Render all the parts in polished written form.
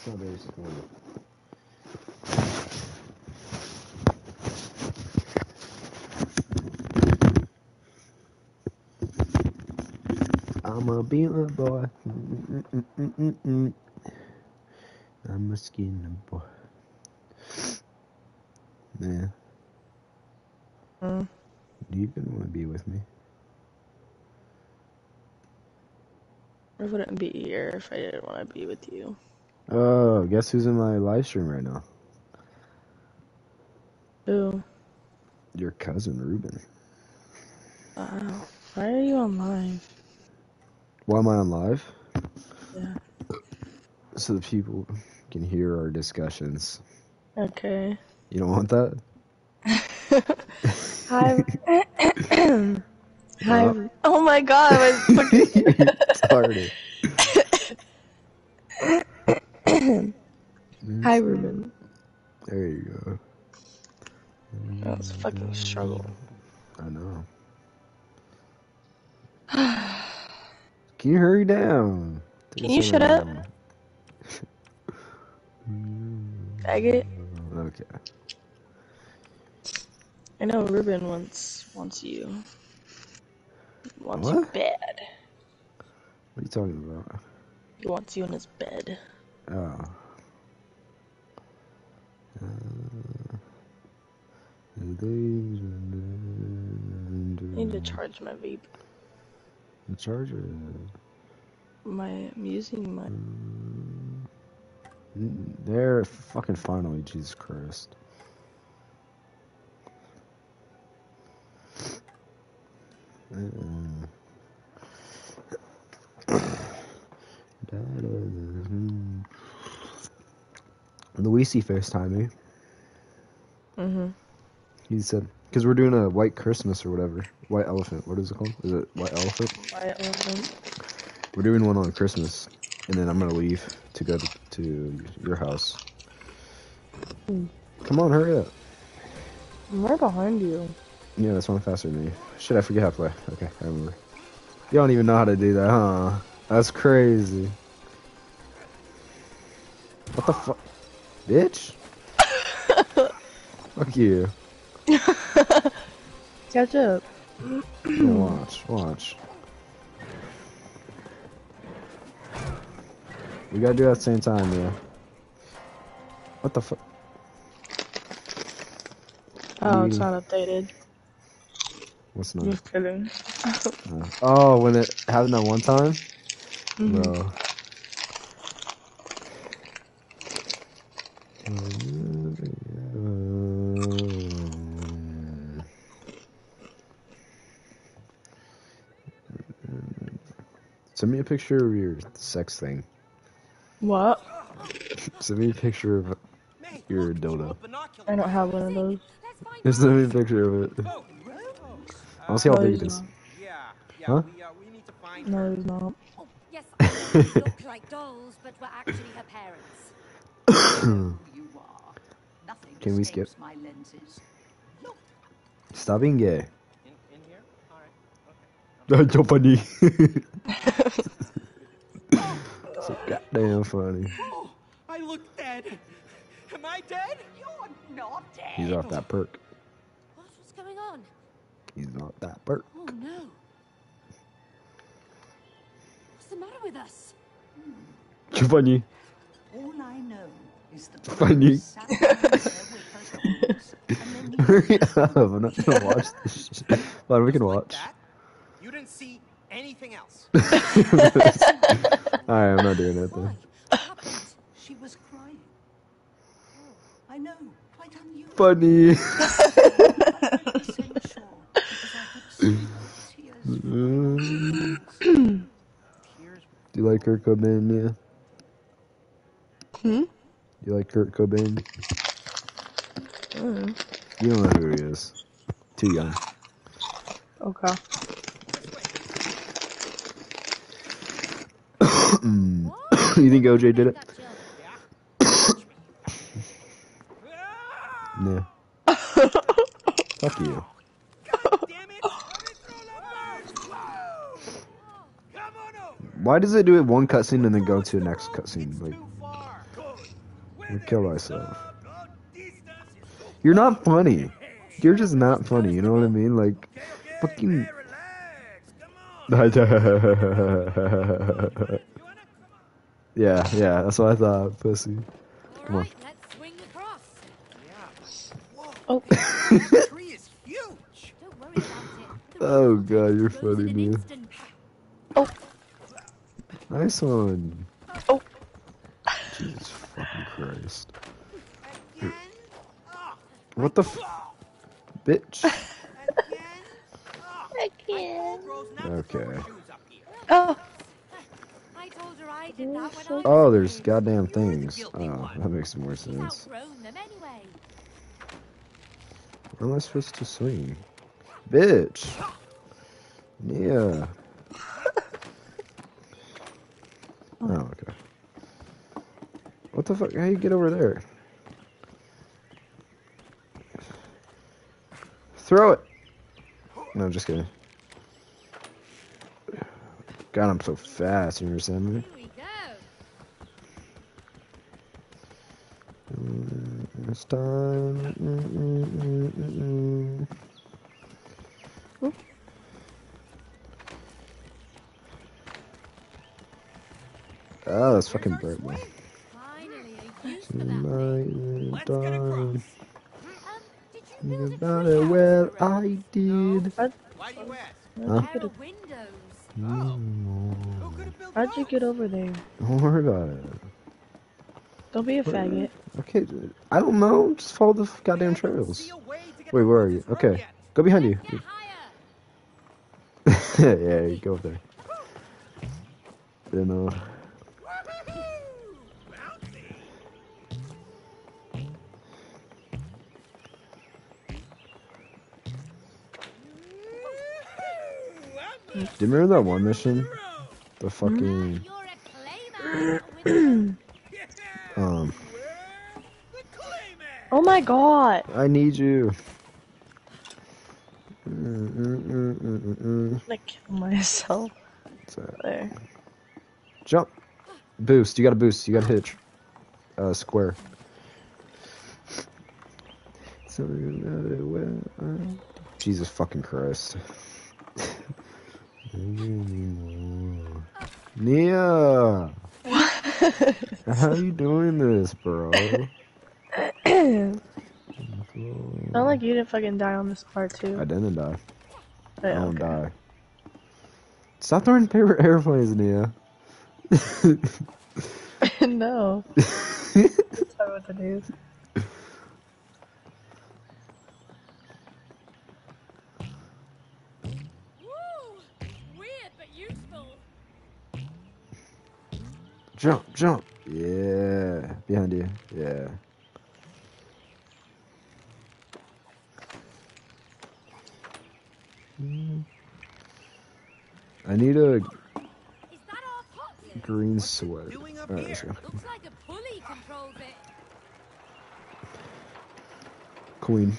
not very supportive. I'm a beaver boy. I'm a skinny boy. Yeah. Do you even want to be with me? I wouldn't be here if I didn't want to be with you. Oh, guess who's in my live stream right now? Who? Your cousin, Ruben. Wow. Why are you on live? Why am I on live? Yeah. So the people can hear our discussions. Okay. You don't want that? Hi. Hi. Oh my god, I was fucking Started. Hi, Ruben. There you go. That was a fucking struggle. I know. Can you hurry down? Can you shut up? Faggot. Okay. I know Ruben wants you. Wants What? you bad. What are you talking about? He wants you in his bed. Oh. I need to charge my vape. The charger? I'm using my... There, fucking finally, Jesus Christ. Luisi FaceTime me. He said, because we're doing a white Christmas or whatever. White elephant. What is it called? Is it white elephant? White elephant. We're doing one on Christmas. And then I'm going to leave to go to your house. Come on, hurry up. I'm right behind you. Yeah, that's one faster than me. Shit, I forget how to play. Okay, I remember. You don't even know how to do that, huh? That's crazy. What the fuck? Bitch? Fuck you. Catch up. Yeah, watch. We gotta do it at the same time, yeah. What the fuck? Oh, it's not updated. What's not? Just kidding. Oh, when it happened that one time? Bro. Send me a picture of your sex thing. What? Send me a picture of your dildo. I don't have one of those. Just send me a picture of it. I want to see how big it is. Huh? No, there's not. Yes, they look like dolls, but we're actually her parents. Can we skip? Stop being gay. In here? Alright. Okay. That's so funny. So goddamn funny. Oh, I look dead. Am I dead? You're not dead. He's off that perk. What's going on? He's off that perk. Oh no. What's the matter with us? Too funny. All I know is that Funny. Hurry up, I'm not gonna watch this shit. Fine, we can watch. You didn't see anything else. Alright, I'm not doing it then. She was crying. I know, quite unusual. Funny. Do you like Kurt Cobain, Mia? Do you like Kurt Cobain? You don't know who he is. Too young. Okay. You think OJ did it? No. Fuck you. Why does it do it one cutscene and then go to the next cutscene? Like, I'm gonna kill myself. You're not funny. You're just not funny. You know what I mean? Like, fucking. Yeah, that's what I thought, pussy. Come on. Alright, let's swing across. Oh, The tree is huge. Don't worry about it. The Oh roof will god, you're explode funny, in an man. instant. Nice one. oh. Jesus fucking Christ. Again. Oh, What the bitch? again. Oh, Again. Rose, not to throw her Okay. shoes up here. Oh, I told her I did that when I was Oh, a there's kid. goddamn things. Oh, that makes more She's sense. outgrown them anyway. Where am I supposed to swing? Bitch! Yeah. Oh, okay. What the fuck? How you get over there? Throw it! No, I'm just kidding. God, I'm so fast, you understand me? Here we go. It's time. Oh, that's fucking bright, man. Finally, a use for that thing. Let's get across. Did you build a About tree it, house well, for her? I did. Why do you ask? Huh? Pair of windows. Who could have built how'd you those? get over there? Don't worry about it. Don't be a faggot. Okay, I don't know. Just follow the goddamn I don't trails. see a way to get Wait, where are across you? this road Okay, yet. go behind you. Get higher. Yeah, you go up there. Then, Woohoo! Bouncy. do you remember that one mission? The fucking, You're a clayman. um, The Clayman. Oh my god. I need you. I'm gonna kill myself. What's that? There. Jump. Boost. You got to boost. You got to hitch. Square. Jesus fucking Christ. Nia! How you doing this, bro? Sound like you didn't fucking die on this part I too. didn't die. I Yeah, don't okay. die. Stop throwing paper airplanes, Nia. No. That's not what it is. Woo! Weird but useful. Jump, jump. Yeah. Behind you. Yeah. I need a Is that our pot? green sweat. doing up Alright, let's go. here? Looks like a pulley controls it. Queen.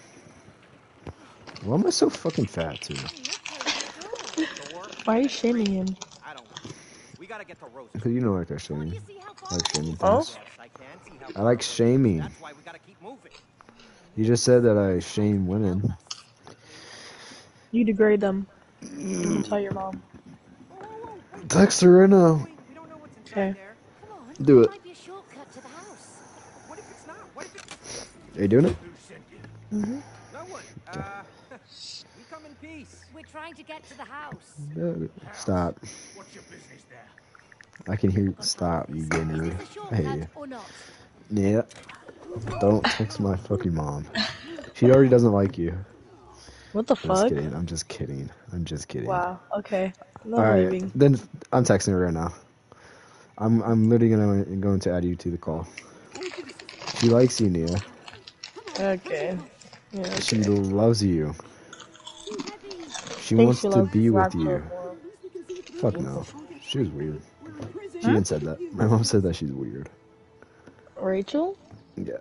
Why am I so fucking fat, too? Why are you shaming him? I don't know. We gotta get to Rose. Because you know I like that Want shaming. to see how I far like shaming Oh? things. Yes, I can see how. I like shaming. That's why we gotta keep moving. You just said that I shame women. You degrade them. You can tell your mom. Text her right now. We don't know what's inside Okay. there. Come on. Do it. Might be a shortcut to the house. What if it's not? What if it's Are you doing it? Mm-hmm. no one? We come in peace. We're trying to get to the house. Stop. What's your business there? I can hear you. Stop, you gay Is nerd. this a I hate shortcut you. or not? Yeah. Don't text my fucking mom. She already doesn't like you. What the I'm just fuck? kidding. I'm just kidding. I'm just kidding. Wow. Okay. I'm not Alright, leaving. then I'm texting her right now. I'm literally going to add you to the call. She likes you, Nia. Okay. Yeah. She loves you. She Think wants she to loves be with Raptor you. more. Fuck no. She was weird. She even said that. My mom said that she's weird. Rachel? Yeah.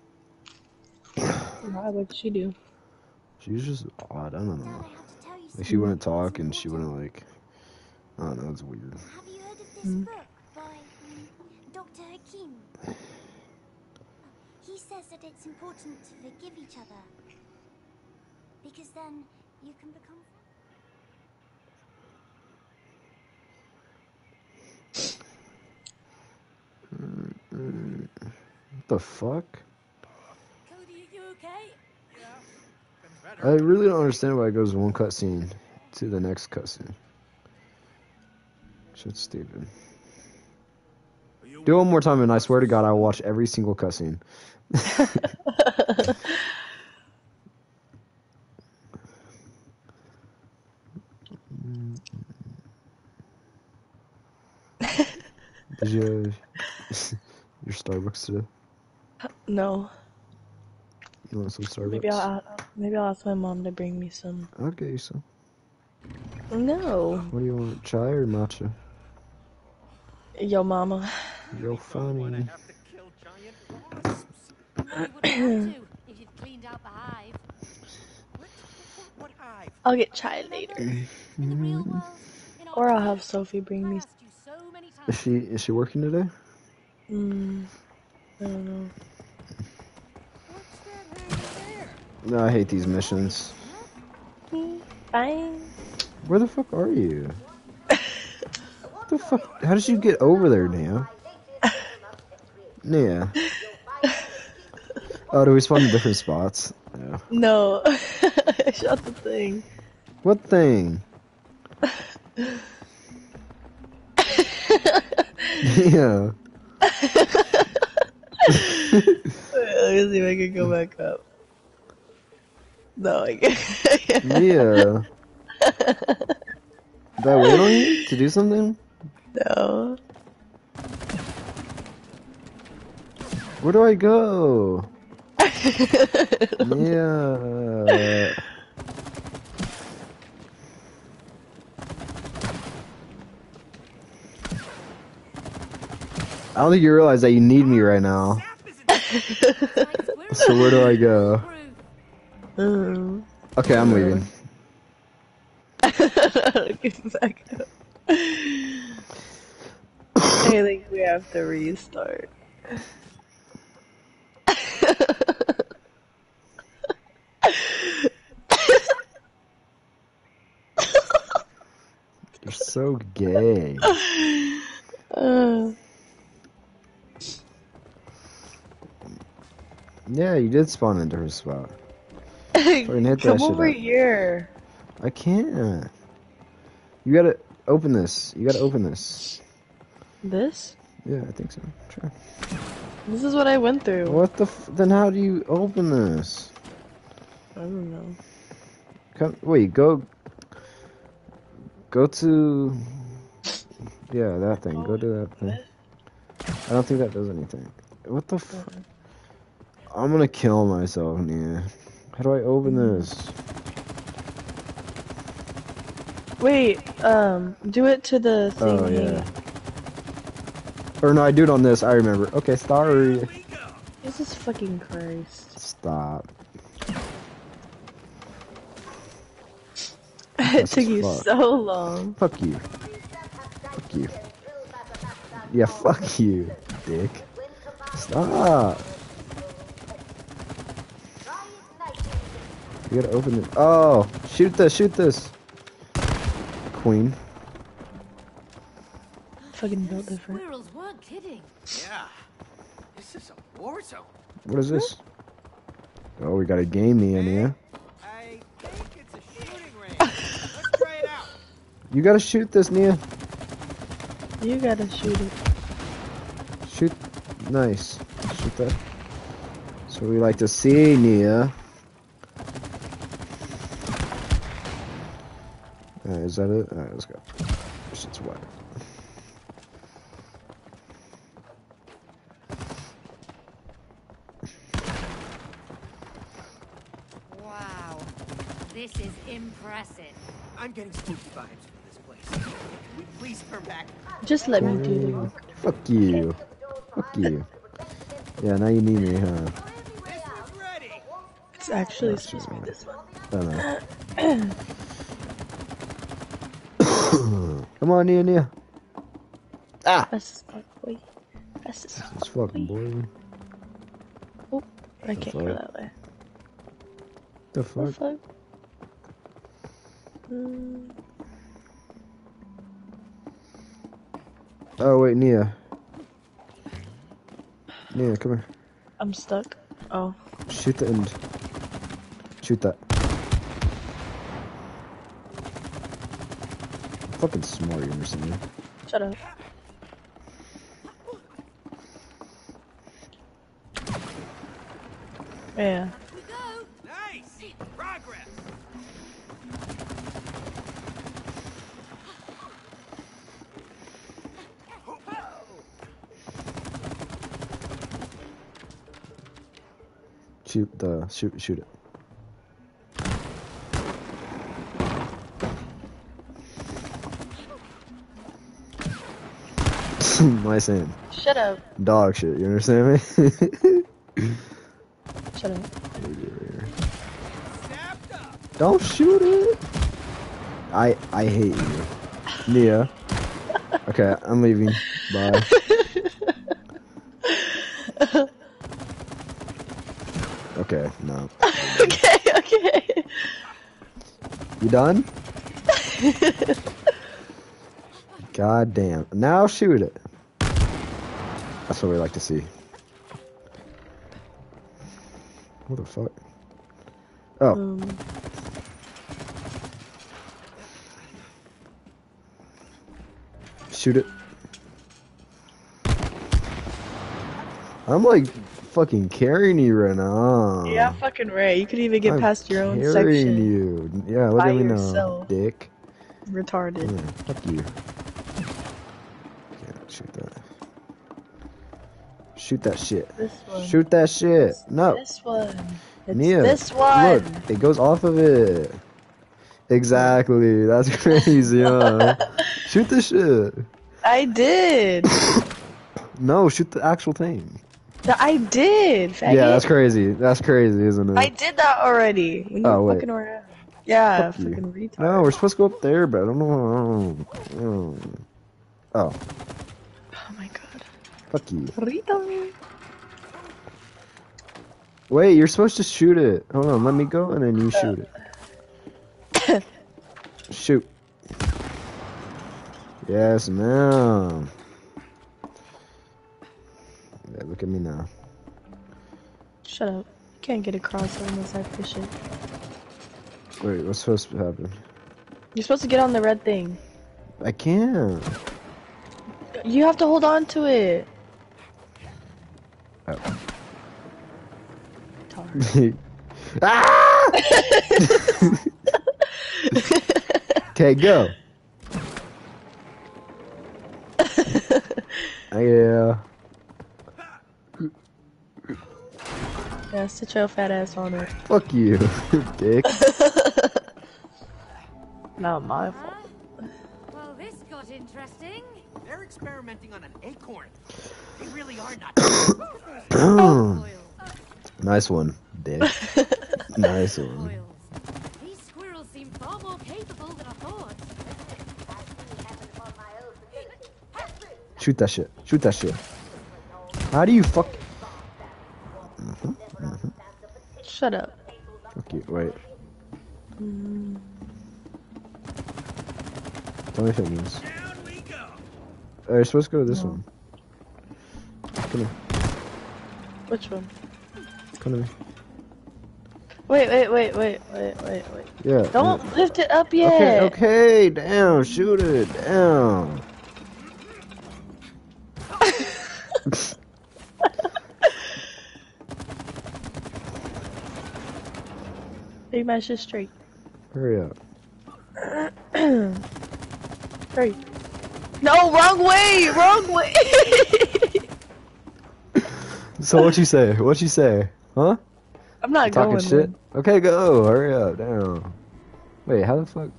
Why? What did she do? She was just odd. I don't Dad, know. I have to tell you Like something. she wouldn't talk and she wouldn't like. I don't know. It's weird. Have you heard of this Hmm. book by Dr. Hakim? says that it's important to forgive each other. Because then you can become What the fuck? Cody, are you okay? I really don't understand why it goes one cutscene to the next cutscene. Shit's stupid. Do it one more time, and I swear to God, I will watch every single cutscene. Did you your Starbucks today? No. You want some Starbucks? Maybe I'll ask my mom to bring me some. I'll get you some. No. What do you want, chai or matcha? Yo, mama. You're funny. You wouldn't have to if you'd cleaned out the hive. What hive? I'll get chai later. In the real world, in our Or I'll town, have Sophie bring I me. asked you so many times. Is she working today? I don't know. What's that hanging there? No, I hate these missions. Fine. Where the fuck are you? What the fuck? How did you get over there, Nia? Nia. Oh, do we spawn in different spots? Yeah. No. I shot the thing. What thing? Yeah. Let me see if I can go back up. No, I can't. Mia. Did I wait on you to do something? No. Where do I go? Yeah. I don't think you realize that you need me right now. So where do I go? Okay, I'm leaving. Get back up. I think we have to restart. You're so gay. Yeah, you did spawn into her spot. Fucking hit that Come shit over up. here. I can't. You gotta open this. You gotta open this. This? Yeah, I think so. Sure. This is what I went through. What the then how do you open this? I don't know. Come, wait, go to... Yeah, that thing. Go to that thing. I don't think that does anything. What the f... I'm gonna kill myself, Nia. How do I open this? Wait, do it to the thing. Oh, yeah. Or no, I do it on this. I remember. Okay, sorry. Jesus fucking Christ. Stop. It took you fuck. so long. Fuck you. Fuck you. Yeah, fuck you, dick. Stop. You gotta open it. Oh, shoot this, shoot this. Queen. Fucking built different. Squirrels weren't kidding. Yeah. This is a war zone. What is this? Oh, we got a game, Nia. I think it's a shooting range. Let's try it out. You gotta shoot this, Nia. You gotta shoot it. Shoot. Nice. Shoot that. That's what we like to see, Nia. Alright, is that it? Alright, let's go. This shit's wet. Wow. This is impressive. I'm getting spooky vibes from this place. Can we please turn back? Just let me do the work. Fuck you. Fuck you. Yeah, now you need me, huh? This one's ready. It's actually supposed to be this one. I don't know. Come on, Nia. Ah! That's this fuck boy. That's this This fucking boy. Oh, I can't go that way. The What the fuck? fuck? Mm. Oh wait, Nia. Nia, come here. I'm stuck. Oh. Shoot the end. Shoot that. Fucking smart, you understand me? Shut up. Yeah. We go. Nice. Progress. Shoot it. Nice aim. Shut up. Dog shit, you understand me? Shut up. Snapped up. Don't shoot it. I hate you. Nia. Okay, I'm leaving. Bye. Okay, no. Okay. You done? God damn. Now shoot it. That's what we like to see. What the fuck? Oh. Shoot it. I'm like fucking carrying you right now. Yeah, fucking right. You could even get I'm past your own carrying section. you. Yeah, look By at me now, yourself. dick. Retarded. Yeah, fuck you. Can't shoot that. Shoot that shit. This one. Shoot that shit. No. This one. It's Nia, this one. Look, it goes off of it. Exactly. That's crazy, huh? Shoot the shit. I did. No, shoot the actual thing. I did, faggot. Yeah, that's crazy. That's crazy, isn't it? I did that already. When you Oh, wait. fucking around. Yeah, Fuck you. fucking retard. No, we're supposed to go up there, but I don't know. Oh. Oh my god. Fuck you. Retard. Wait, you're supposed to shoot it. Hold on, let me go and then you shoot it. Shoot. Yes, ma'am. Yeah, look at me now. Shut up. You can't get across unless I push it. Wait, what's supposed to happen? You're supposed to get on the red thing. I can't. You have to hold on to it. Oh. Retard. Ah! Okay, go. Yeah. Yeah, sit your fat ass on it. Fuck you, dick. Not my fault. Well, this got interesting. They're experimenting on an acorn. They really are not. Oils. Nice one, dick. Nice one. Oils. These squirrels seem far more capable than I thought. Shoot that shit. Shoot that shit. How do you fuck? Shut up. Fuck you. Wait. Tell me if it means. Down we go. You're supposed to go to this one. Come here. Which one? Come to me. Wait. Yeah. Don't lift it up Okay, yet. okay, down, shoot it, down. Make my shit straight. Hurry up. Hurry. No, wrong way! Wrong way! So what you say? What you say? Huh? I'm not Talking going. shit? Man. Okay, go. Hurry up, down. Wait, how the fuck?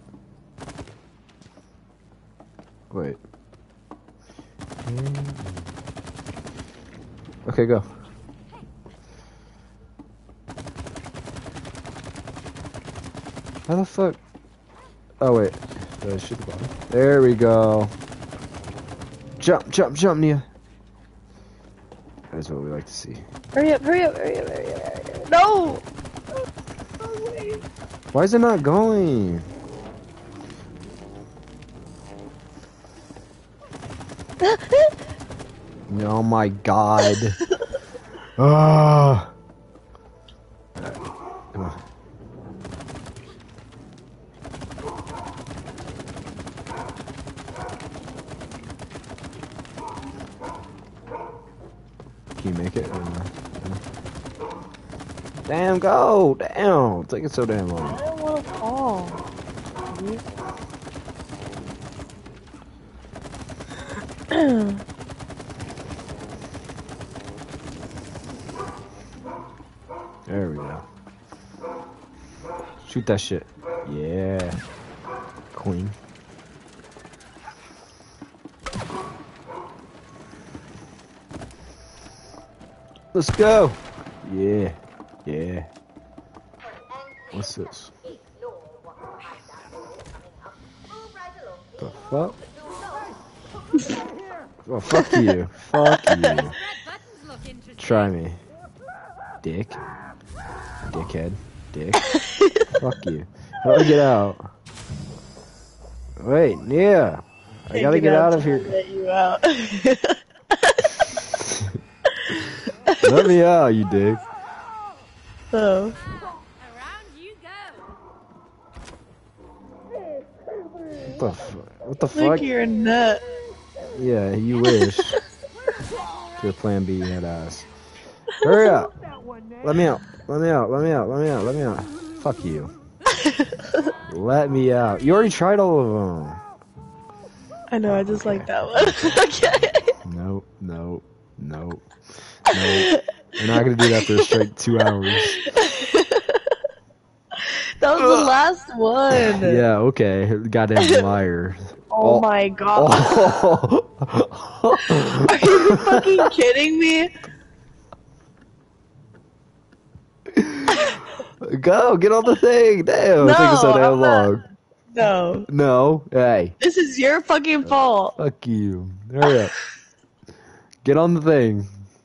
Wait. Okay, go. How the fuck? Oh wait. Did I shoot the bottom? There we go. Jump, Nia. is what we like to see. Hurry up, hurry up, hurry up, hurry up, hurry up. No! Why is it not going? Oh my god. Ah. Come on. Can you make it? Or no? Damn, go! Damn! It's taking so damn long. I don't want to fall. There we go. Shoot that shit. Yeah. Queen. Let's go! Yeah. Yeah. What's this? The fuck? Oh, fuck you. Fuck you. Try me. Dick. Dickhead. Dick. Fuck you. How do I get out? Wait, yeah. I gotta get out of here. Let you out. Let me out, you dick. So. Around you go. What the Think fuck? you're a nut. Yeah, you wish. Your plan B, head ass. Hurry up. Let me out. Let me out. Let me out. Let me out. Let me out. Fuck you. Let me out. You already tried all of them. I know, I just like that one. Okay. Nope. Nope. Nope. Nope. We're not gonna do that for a straight 2 hours. That was the last one. Yeah, okay. Goddamn liar. Oh my god. Oh. Are you fucking kidding me? Go, get on the thing. Damn, No, it's taking so damn I'm not. long. No. No, hey. This is your fucking fault. Fuck you. Hurry up. Get on the thing.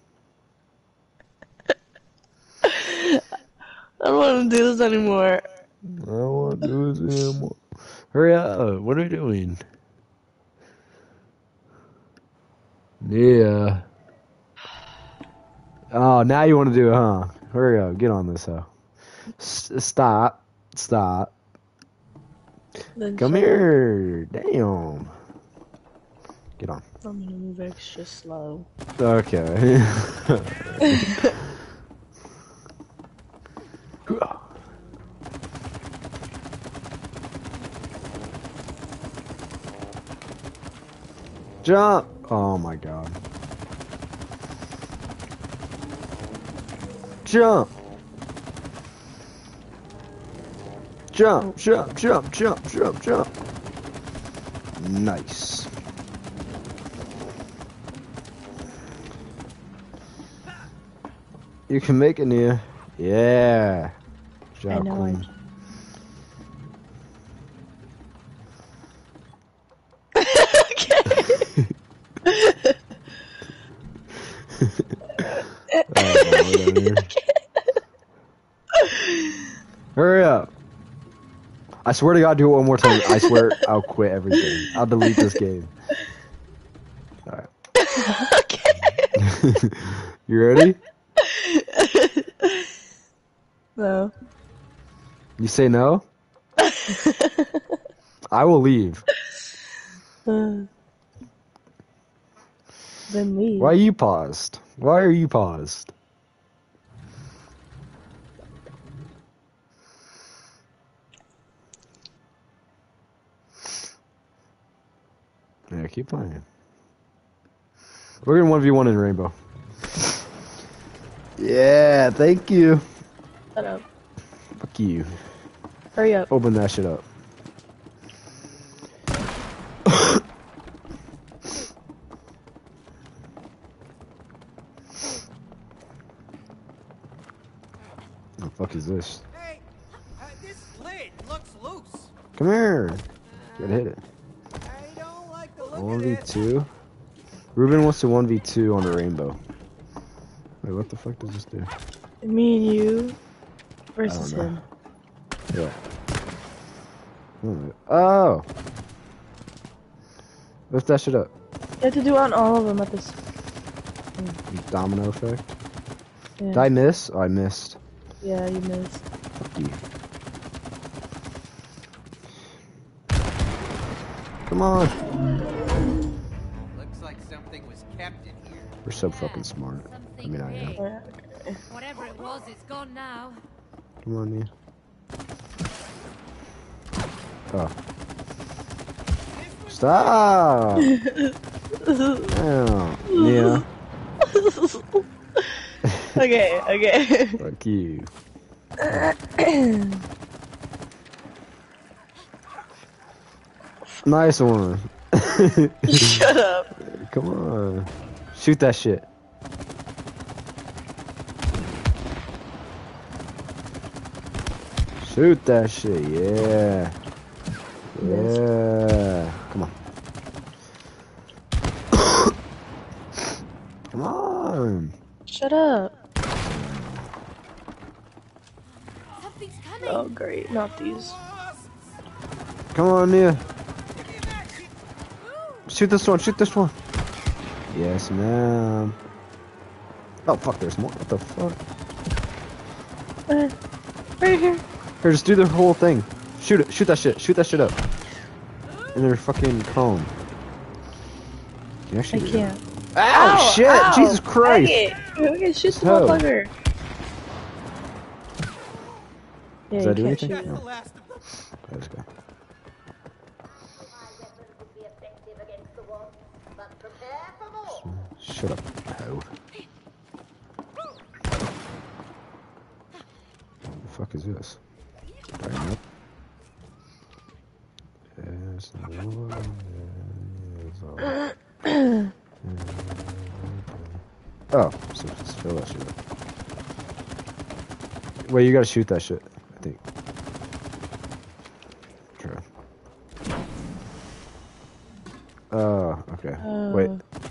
I don't want to do this anymore. I don't want to do this anymore. Hurry up. What are we doing? Yeah. Oh, now you want to do it, huh? Hurry up. Get on this, huh? Stop. Stop. Then Come shut here. Damn. Get on. up. I'm gonna move extra slow. Okay. Jump! Oh my god. Jump! Jump, jump, jump, jump, jump, jump. Nice. You can make it, Nia. Yeah. Good job, I know I Queen. Hurry up. I swear to God, do it one more time. I swear I'll quit everything. I'll delete this game. Alright. Okay. You ready? No. You say no? I will leave. Then leave. Why are you paused? Why are you paused? Yeah, keep playing. We're gonna 1v1 in Rainbow. Yeah, thank you. Shut up. Fuck you. Hurry up. Open that shit up. The fuck is this? Hey, this lid looks loose. Come here. Gotta hit it. I don't like the look of it. 1v2. Ruben wants to 1v2 on the Rainbow. Wait, what the fuck does this do? Me and you versus I don't him. Yeah. Oh! Lift that shit up. You have to do it on all of them at this. Domino effect. Yeah. Did I miss? Oh, I missed. Yeah, you missed. Fuck you. Come on! Looks like something was kept in here. We're so fucking smart. I mean, I am. Yeah. Whatever it was, it's gone now. Come on, Nia. Oh. Stop! Damn. Nia. Okay. Fuck you. Nice one. Shut up. Come on. Shoot that shit. Shoot that shit, yeah. Yeah. Come on. Come on. Shut up. Something's coming. Oh, great. Not these. Come on, Nia. Shoot this one, shoot this one. Yes, ma'am. Oh, fuck, there's more. What the fuck? Right here. Here, just do the whole thing. Shoot it, shoot that shit up. In their fucking cone. Can you I actually do that? can't. Ow, shit! Ow, Jesus Christ! Okay, shoot the Toe. motherfucker. Yeah, Does you that do can't anything? shoot That's No. the last of them. Let's go. Shut up, hoe. What the fuck is this? Bring up. Yes, no, yes, oh, so just fill that shit up. Wait, you gotta shoot that shit, I think. True. Oh, okay. Wait.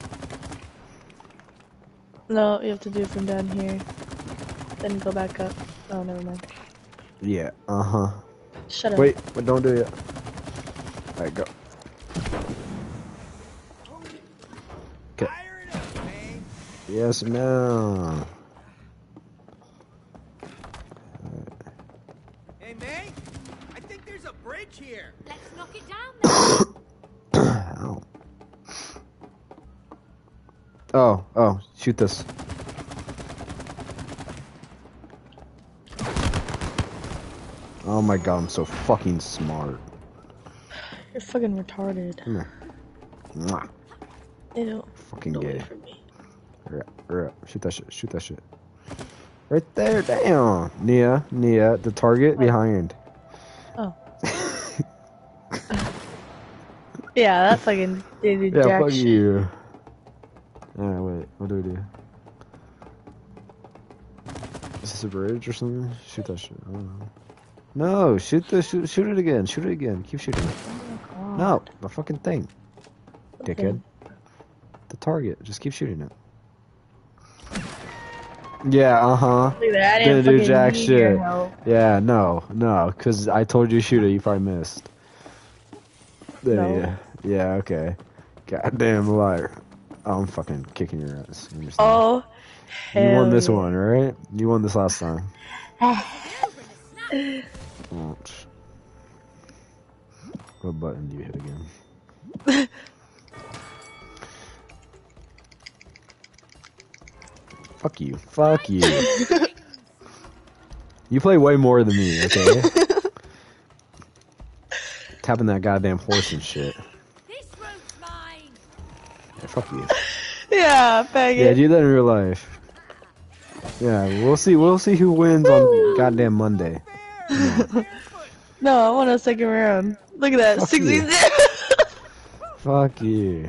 No, you have to do it from down here. Then go back up. Oh, never mind. Yeah, uh-huh. Shut up. Wait, but don't do it yet. Alright, go. Okay. Fire it up, man. Yes, ma'am. Hey, May. I think there's a bridge here. Let's knock it down then. Ow. Oh, shoot this. Oh my god, I'm so fucking smart. You're fucking retarded. Come here. Mwah. Ew. Fucking Don't gay. wait for me. Hurry up. Shoot that shit. Shoot that shit. Right there. Damn. Nia, the target behind. Oh. Yeah, that fucking did Yeah, jack fuck shit. you. Alright, wait. What do we do? Is this a bridge or something? Shoot that shit. I don't know. No, shoot it again. Shoot it again. Keep shooting it. Oh, No, the fucking thing. okay. Dickhead. The target. Just keep shooting it. Yeah, uh-huh. Look at that. I Didn't didn't do fucking jack need your shit. help. Yeah, no, because I told you to shoot it, you probably missed. There, No. yeah, okay. Goddamn liar. I'm fucking kicking your ass. You understand? Oh, you won this hell one, right? You won this last time. Ouch. What button do you hit again? Fuck you. Fuck you. You play way more than me, okay? Tapping that goddamn horse and shit. This road's mine. Yeah, fuck you. Yeah, faggot. Yeah, do that in real life. Yeah, we'll see who wins on goddamn Monday. No, I want a second round. Look at that. Fuck 16 you. Fuck you.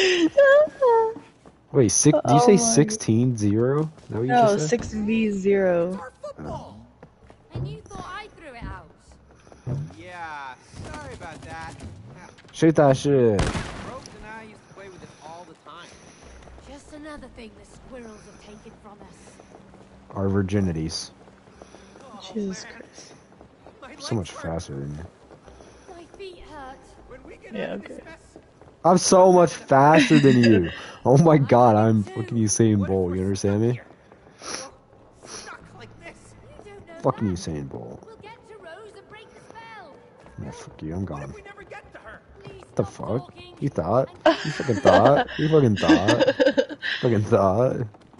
Wait, do you Oh say my 16-0? Is that what you No, just said? 6v0. Our football. And you thought I threw it out. Yeah, sorry about that. Shoot that shit. Rose and I used to play with it all the time. Just another thing the squirrels have taken from us. Our virginities. Jesus Christ. My So much legs hurt. faster than you. My feet hurt. When we get Yeah, out of this okay. mess, I'm so much faster than you. Oh my god, I'm too. fucking Usain what if Bolt. we're You understand me? Well, stuck like this. You don't know Fucking that. Usain Bolt. We'll get to Rose and break the spell. Yeah, fuck you, I'm What gone. if we never get to her? Please What the stop fuck? talking. You thought? You fucking thought? You fucking thought? Fucking thought?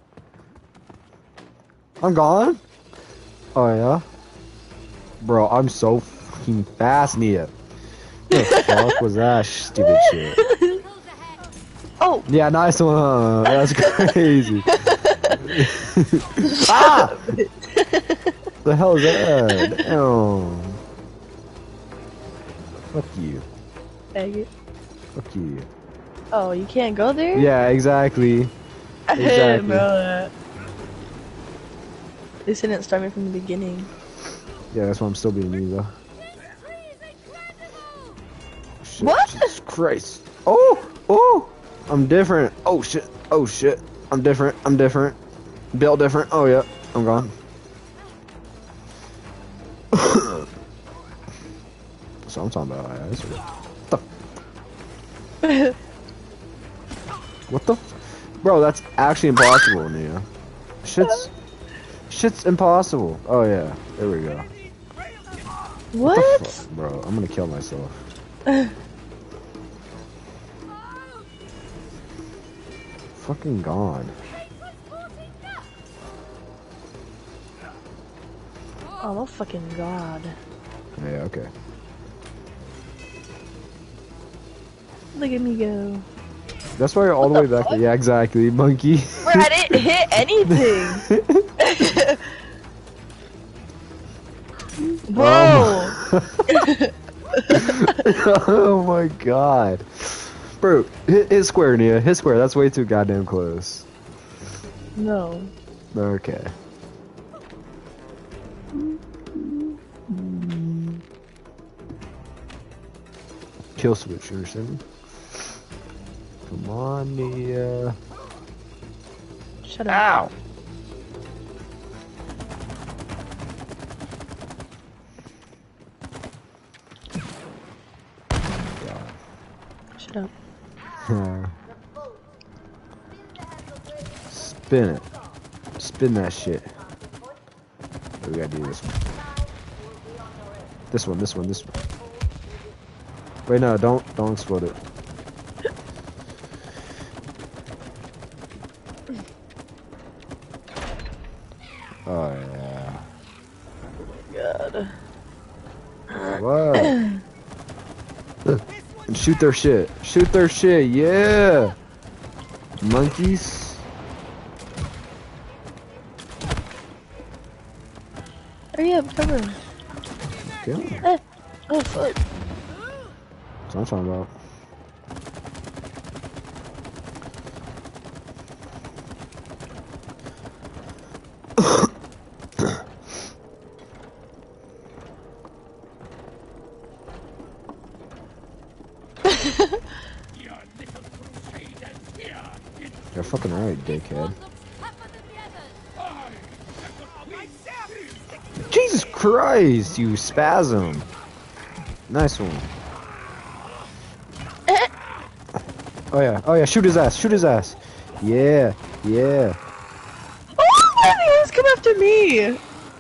I'm gone? Oh yeah? Bro, I'm so fucking fast, Nia. What the fuck was that stupid shit? Goes ahead. Oh, Yeah, nice one. That's crazy. Ah! The hell is that? Damn. Fuck you. faggot. Fuck you. Oh, you can't go there? Yeah, exactly. I didn't exactly. know that. They didn't start me from the beginning. Yeah, that's why I'm still beating you though. This tree is incredible. Shit, What? Jesus Christ. Oh! Oh! I'm different. Oh shit. Oh shit. I'm different. I'm different. Built different. Oh yeah. I'm gone. So I'm talking about. Yeah, what the? Bro, that's actually impossible, Nia. Shit's impossible. Oh yeah. There we go. What? The fuck, bro? I'm gonna kill myself. Fucking gone. Oh my fucking god. Yeah. Okay. Look at me go. That's why you're all the way back there. Yeah, exactly, monkey. Bro, I didn't hit anything. Bro. Oh my god. Bro, hit square, Nia. Hit square. That's way too goddamn close. No. Okay. Kill switch, you understand me? Come on, Nia. Shut up. Ow! Shut up. Spin it. Spin that shit. Oh, we gotta do this one. This one, this one, this one. Wait, no, don't explode it. Oh yeah. God. What? And shoot their shit. Shoot their shit, yeah! Monkeys. Hurry up, cover him. Kill 'em. Oh fuck. That's what I'm talking about. You're fucking right, dickhead. Looks tougher than the others. Jesus Christ, you spasm. Nice one. Oh yeah, shoot his ass, shoot his ass. Yeah, yeah. Oh, why did he always come after me?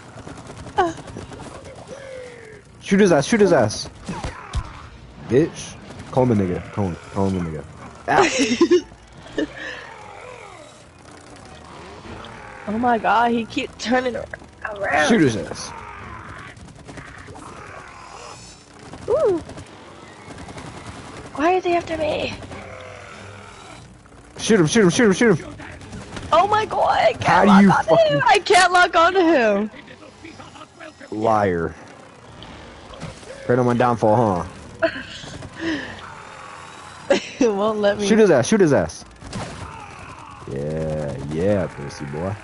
Shoot his ass, shoot his ass. Bitch. Call him a nigga, call him a nigga. Ow. Oh my god, he keep turning around. Shoot his ass. Ooh. Why are they after me? Shoot him, shoot him, shoot him, shoot him. Oh my god, I can't How do lock you onto fucking- him. I can't lock onto him. Liar. Right on my downfall, huh? It won't let me. Shoot his ass, shoot his ass. Yeah, yeah, pussy boy.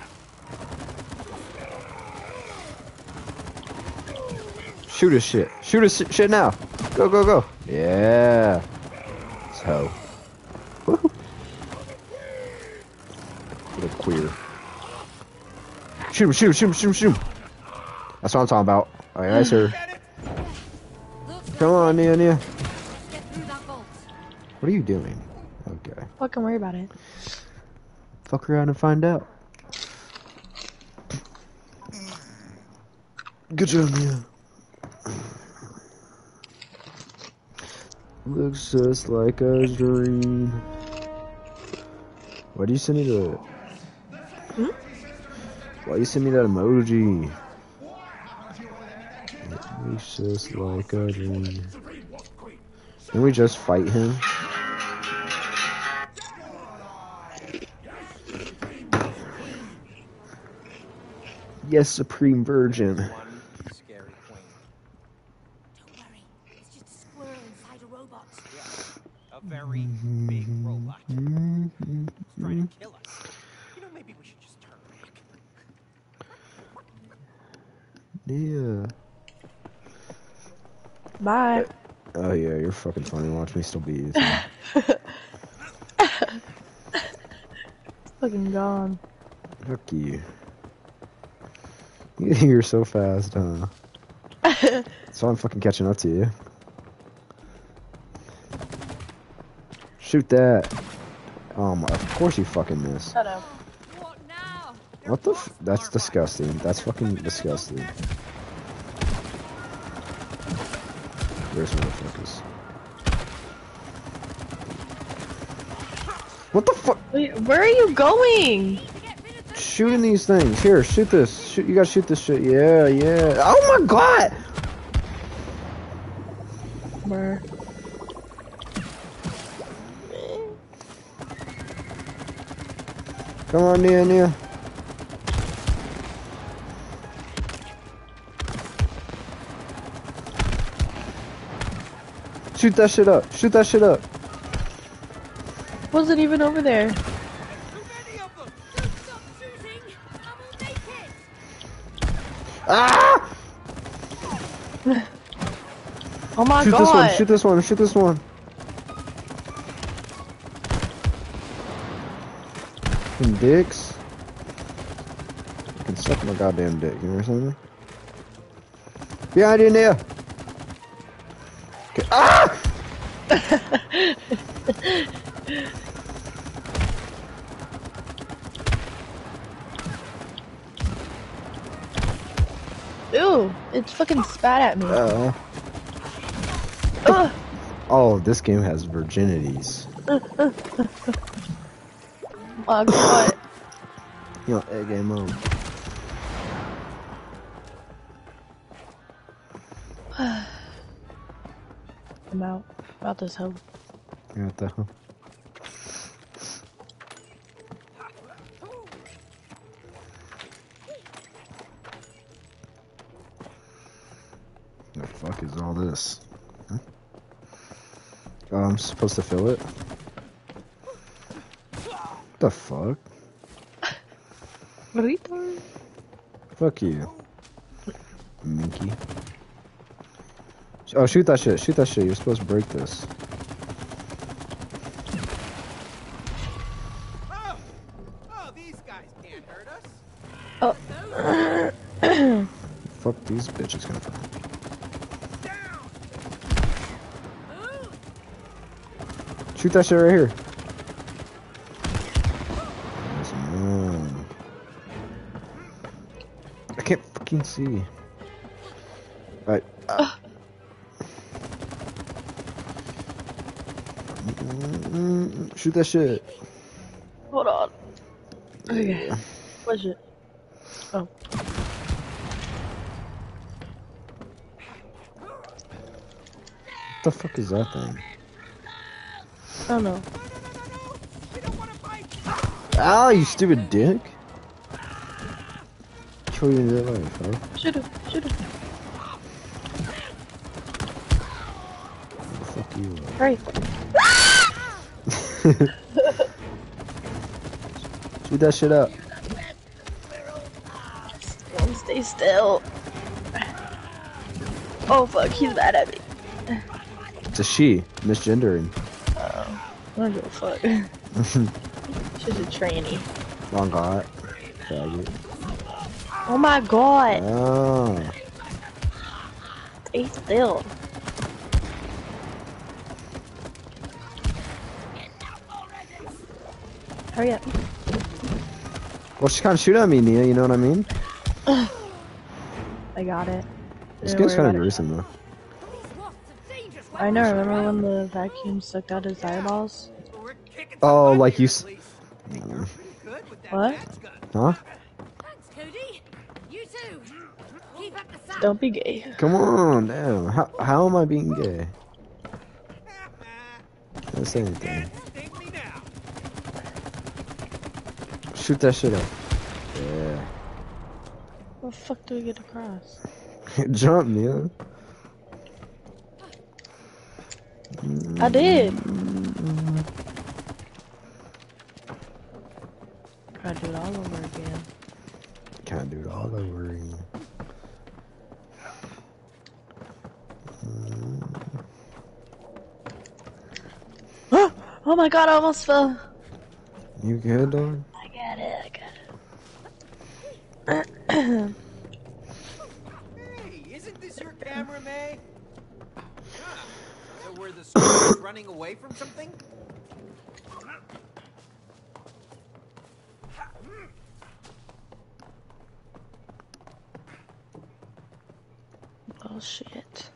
Shoot his shit. Shoot his shit now. Go, go, go. Yeah. So. Woohoo. What a queer. Shoot him, shoot him, shoot him, shoot him, shoot him. That's what I'm talking about. Alright, nice, sir. Come on, Nia, Nia. Get through that vault. What are you doing? Okay. Fucking worry about it. Fuck around and find out. Good job, Nia. Looks just like a dream. Why do you send me the... Why you send me that emoji? It looks just like a dream. Can we just fight him? Yes, Supreme Virgin. Scary queen. Don't worry. It's just a squirrel inside a robot. Yeah, a very big robot. It's trying to kill us. You know, maybe we should just turn back. Yeah. Bye. Oh yeah, you're fucking funny. Watch me still beat you. Fucking gone. Fuck you. You're so fast, huh? So I'm fucking catching up to you. Shoot that. Of course you fucking missed. Shut up. What now? What the f- That's disgusting. That's fucking disgusting. Where's motherfuckers? What the fuck? Wait, where are you going? Shooting these things. Here, shoot this. Shoot, you gotta shoot this shit. Yeah, yeah. Oh my god! Where? Come on, Nia, Nia. Shoot that shit up. Shoot that shit up. Wasn't even over there. Too many of them. Don't stop shooting. I will make it. Ah! Oh my Shoot god. this one. Shoot this one. Shoot this one. Fucking dicks. You can suck my goddamn dick. You know what I'm saying? Behind you, Nia. Okay. Ah! Ew, it's fucking spat at me. Ugh. Oh, this game has virginities. Oh god. You know, egg game on. I'm out. About this hoe. You what the hell? The fuck is all this? Huh? Oh, I'm supposed to fill it? What the fuck? Retard. Fuck you. Minky. Oh, shoot that shit. Shoot that shit. You're supposed to break this. Oh, these guys can't hurt us. Oh. Fuck these bitches gonna find. Shoot that shit right here. Yes, man. I can't fucking see. Alright. Shoot that shit. Hold on. Okay. What's it? Oh. What the fuck is that thing? I don't know. We don't want to fight. Ow, you stupid dick. Kill you in real life, huh? Shoot him. Shoot him. Fuck you. Hurry. Shoot that shit up. Stay still. Oh fuck, he's mad at me. It's a she. Misgendering. I don't give a fuck. She's a tranny. Long god. Faggot. Oh my god. Oh. Stay still. Hurry up. Well, she can't shoot at me, Nia, you know what I mean? I got it. This Don't game's worry kind of about it. gruesome, though. These wasps are dangerous I know, weapons. remember when the vacuum sucked out his eyeballs? Well, we're kicking Oh, some butt like here, you at s- least. Hey, you're pretty good with that What? match gun. Huh? Thanks, Cody. You too. Keep up the sound. Don't be gay. Come on, damn. How am I being gay? Can't say anything. Can't sting me now. Shoot that shit up. Yeah. What the fuck do we get across? Jump, Nia. I did. Gotta do it all over again. Can't do it all over again. Oh my god, I almost fell. You good, dog? I got it, Hey, isn't this your camera, May? Huh. So were the soldiers running away from something? Oh shit.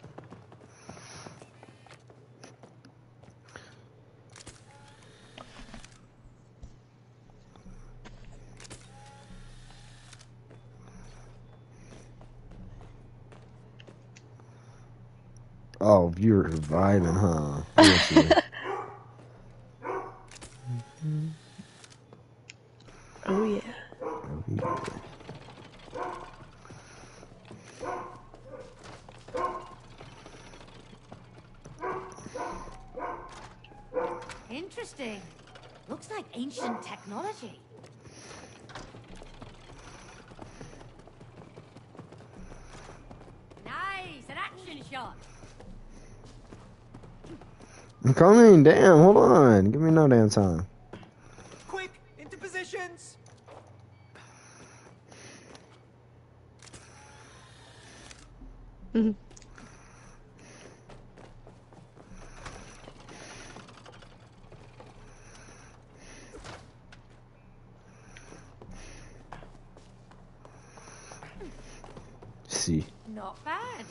Oh, you're vibing, huh? Yes, you. Oh yeah. Oh, yeah. Interesting. Looks like ancient technology. Nice, an action shot. I'm coming, damn, hold on. Give me no damn time. Quick, into positions. See. Not bad.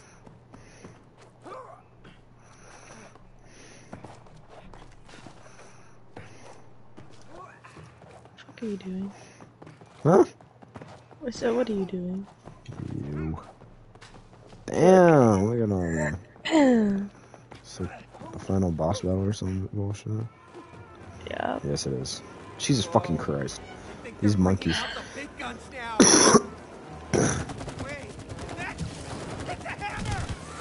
What are you doing? Huh? I said, what are you doing? You. Damn, look at all that. It's like a final boss battle or some bullshit. Yeah. Yes, it is. Jesus fucking Christ. I think These they're breaking monkeys. out the big guns now. Wait, that, hit the hammer.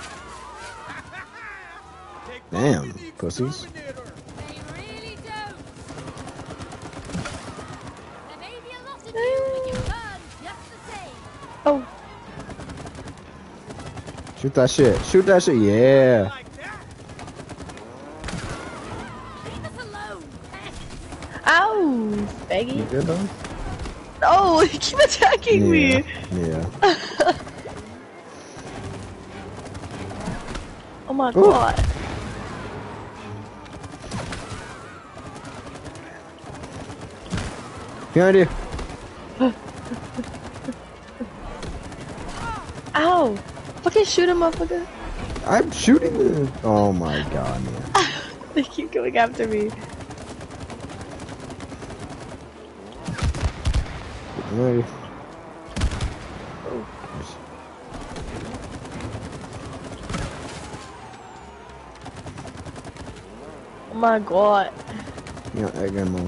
Take Damn, both of the pussies. exterminator. They really don't. There may be a lot of you, but you burn just the same. Oh, Shoot that shit. Shoot that shit. Yeah. Like that. Leave us alone, pest. ow, You faggy. good, dog? Oh, you keep attacking me. Yeah. Oh my Ooh. god. Behind you. Ow. Fucking shoot him, motherfucker. I'm shooting the. Oh my god, man. They keep going after me. Behind you. Oh my god. Yeah, egg ammo.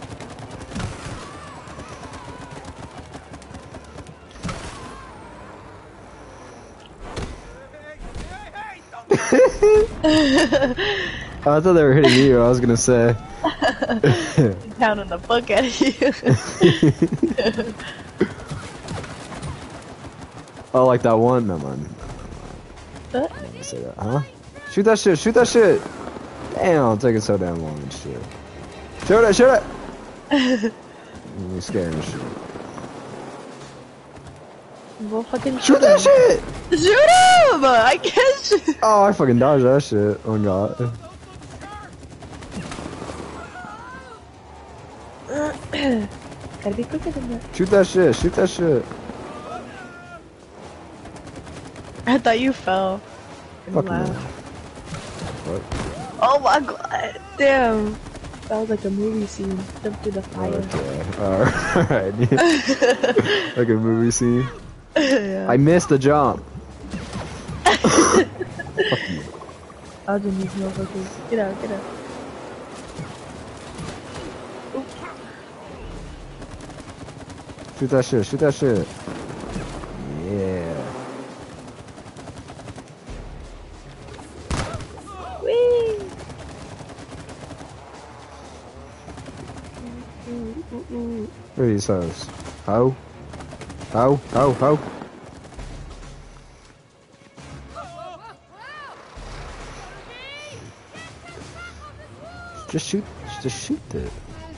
Hey, don't Oh, I thought they were hitting you. I was gonna say. Pounding the fuck out of you. Oh, like that one? No, man. What? I didn't say that. Huh? Shoot that shit. Shoot that shit. Damn, it's taking so damn long and shit. Shoot it. Shoot it. You're scaring the shit. Well, fucking Shoot that shit! Shoot him! I can't shoot. Oh, I fucking dodged that shit. Oh god. Gotta be quicker than that. Shoot that shit. Shoot that shit. I thought you fell. Fuck Wow. no. What? Oh my god. Damn. That was like a movie scene. Jump through the fire. Okay. Alright. Like a movie scene. Yeah. I missed the jump. I'll just these motherfuckers. Get out, get out. Shoot that shit. Shoot that shit. Yeah. Whee! What are these hoes? Ho? Ho? Ho? Ho? Just shoot it.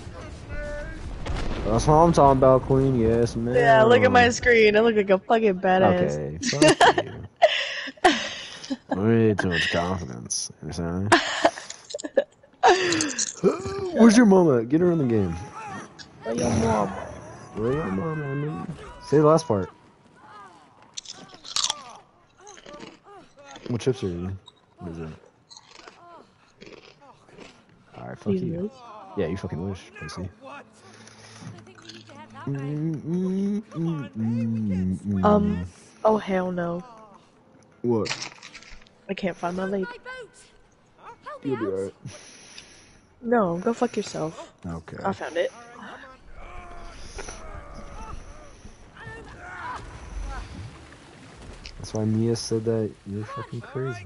That's what I'm talking about, Queen. Yes, man. Yeah, look at my screen. I look like a fucking badass. Okay, fuck you. Way too much confidence. You know what I'm saying? Where's your mama? Get her in the game. Oh, your mom. Where's your mama? I mean, say the last part. What chips are you eating? What is it? Alright, fuck you. Wish. Yeah, you fucking wish, pussy. What? I think we need to have that right. Oh hell no. What? I can't find my lake. My boat. Help You'll me be out. alright. No, go fuck yourself. Okay. I found it. That's why Mia said that you're fucking crazy.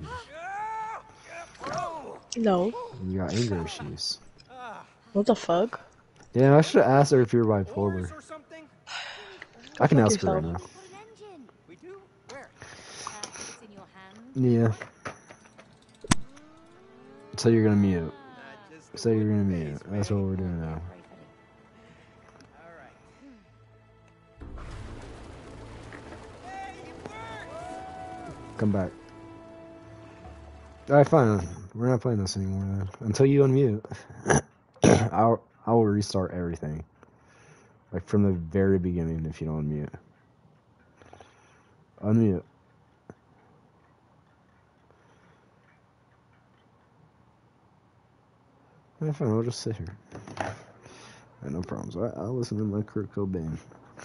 No. You got anger issues. What the fuck? Yeah, I should have asked her if you're bipolar. Or something? I can fuck ask her right now. yourself. An engine. We do? Where? It's in your hand. Yeah. So you're gonna mute. Just So you're gonna mute. That's what we're doing now. Alright. Hey, it worked! Come back. Alright, fine. We're not playing this anymore then. Until you unmute. I'll restart everything. Like from the very beginning if you don't unmute. Unmute. Yeah, fine, I'll just sit here. No problems. I'll listen to my Kurt Cobain.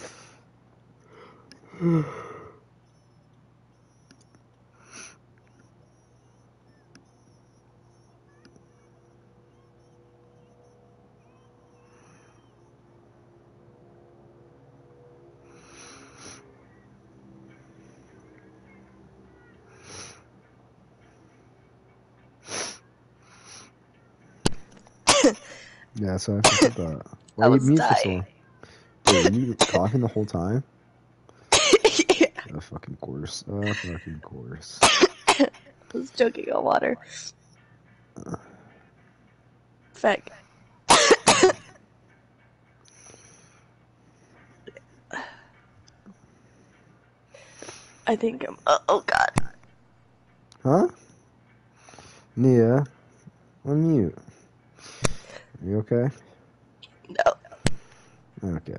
Yeah, so I forgot that. Why I you was mute for so dying. long? Wait, were you talking the whole time? Yeah. Oh, fucking course. Oh, fucking course. I was choking on water. Feck. I think I'm. Oh god. Huh? Nia, unmute. You okay? No. Okay.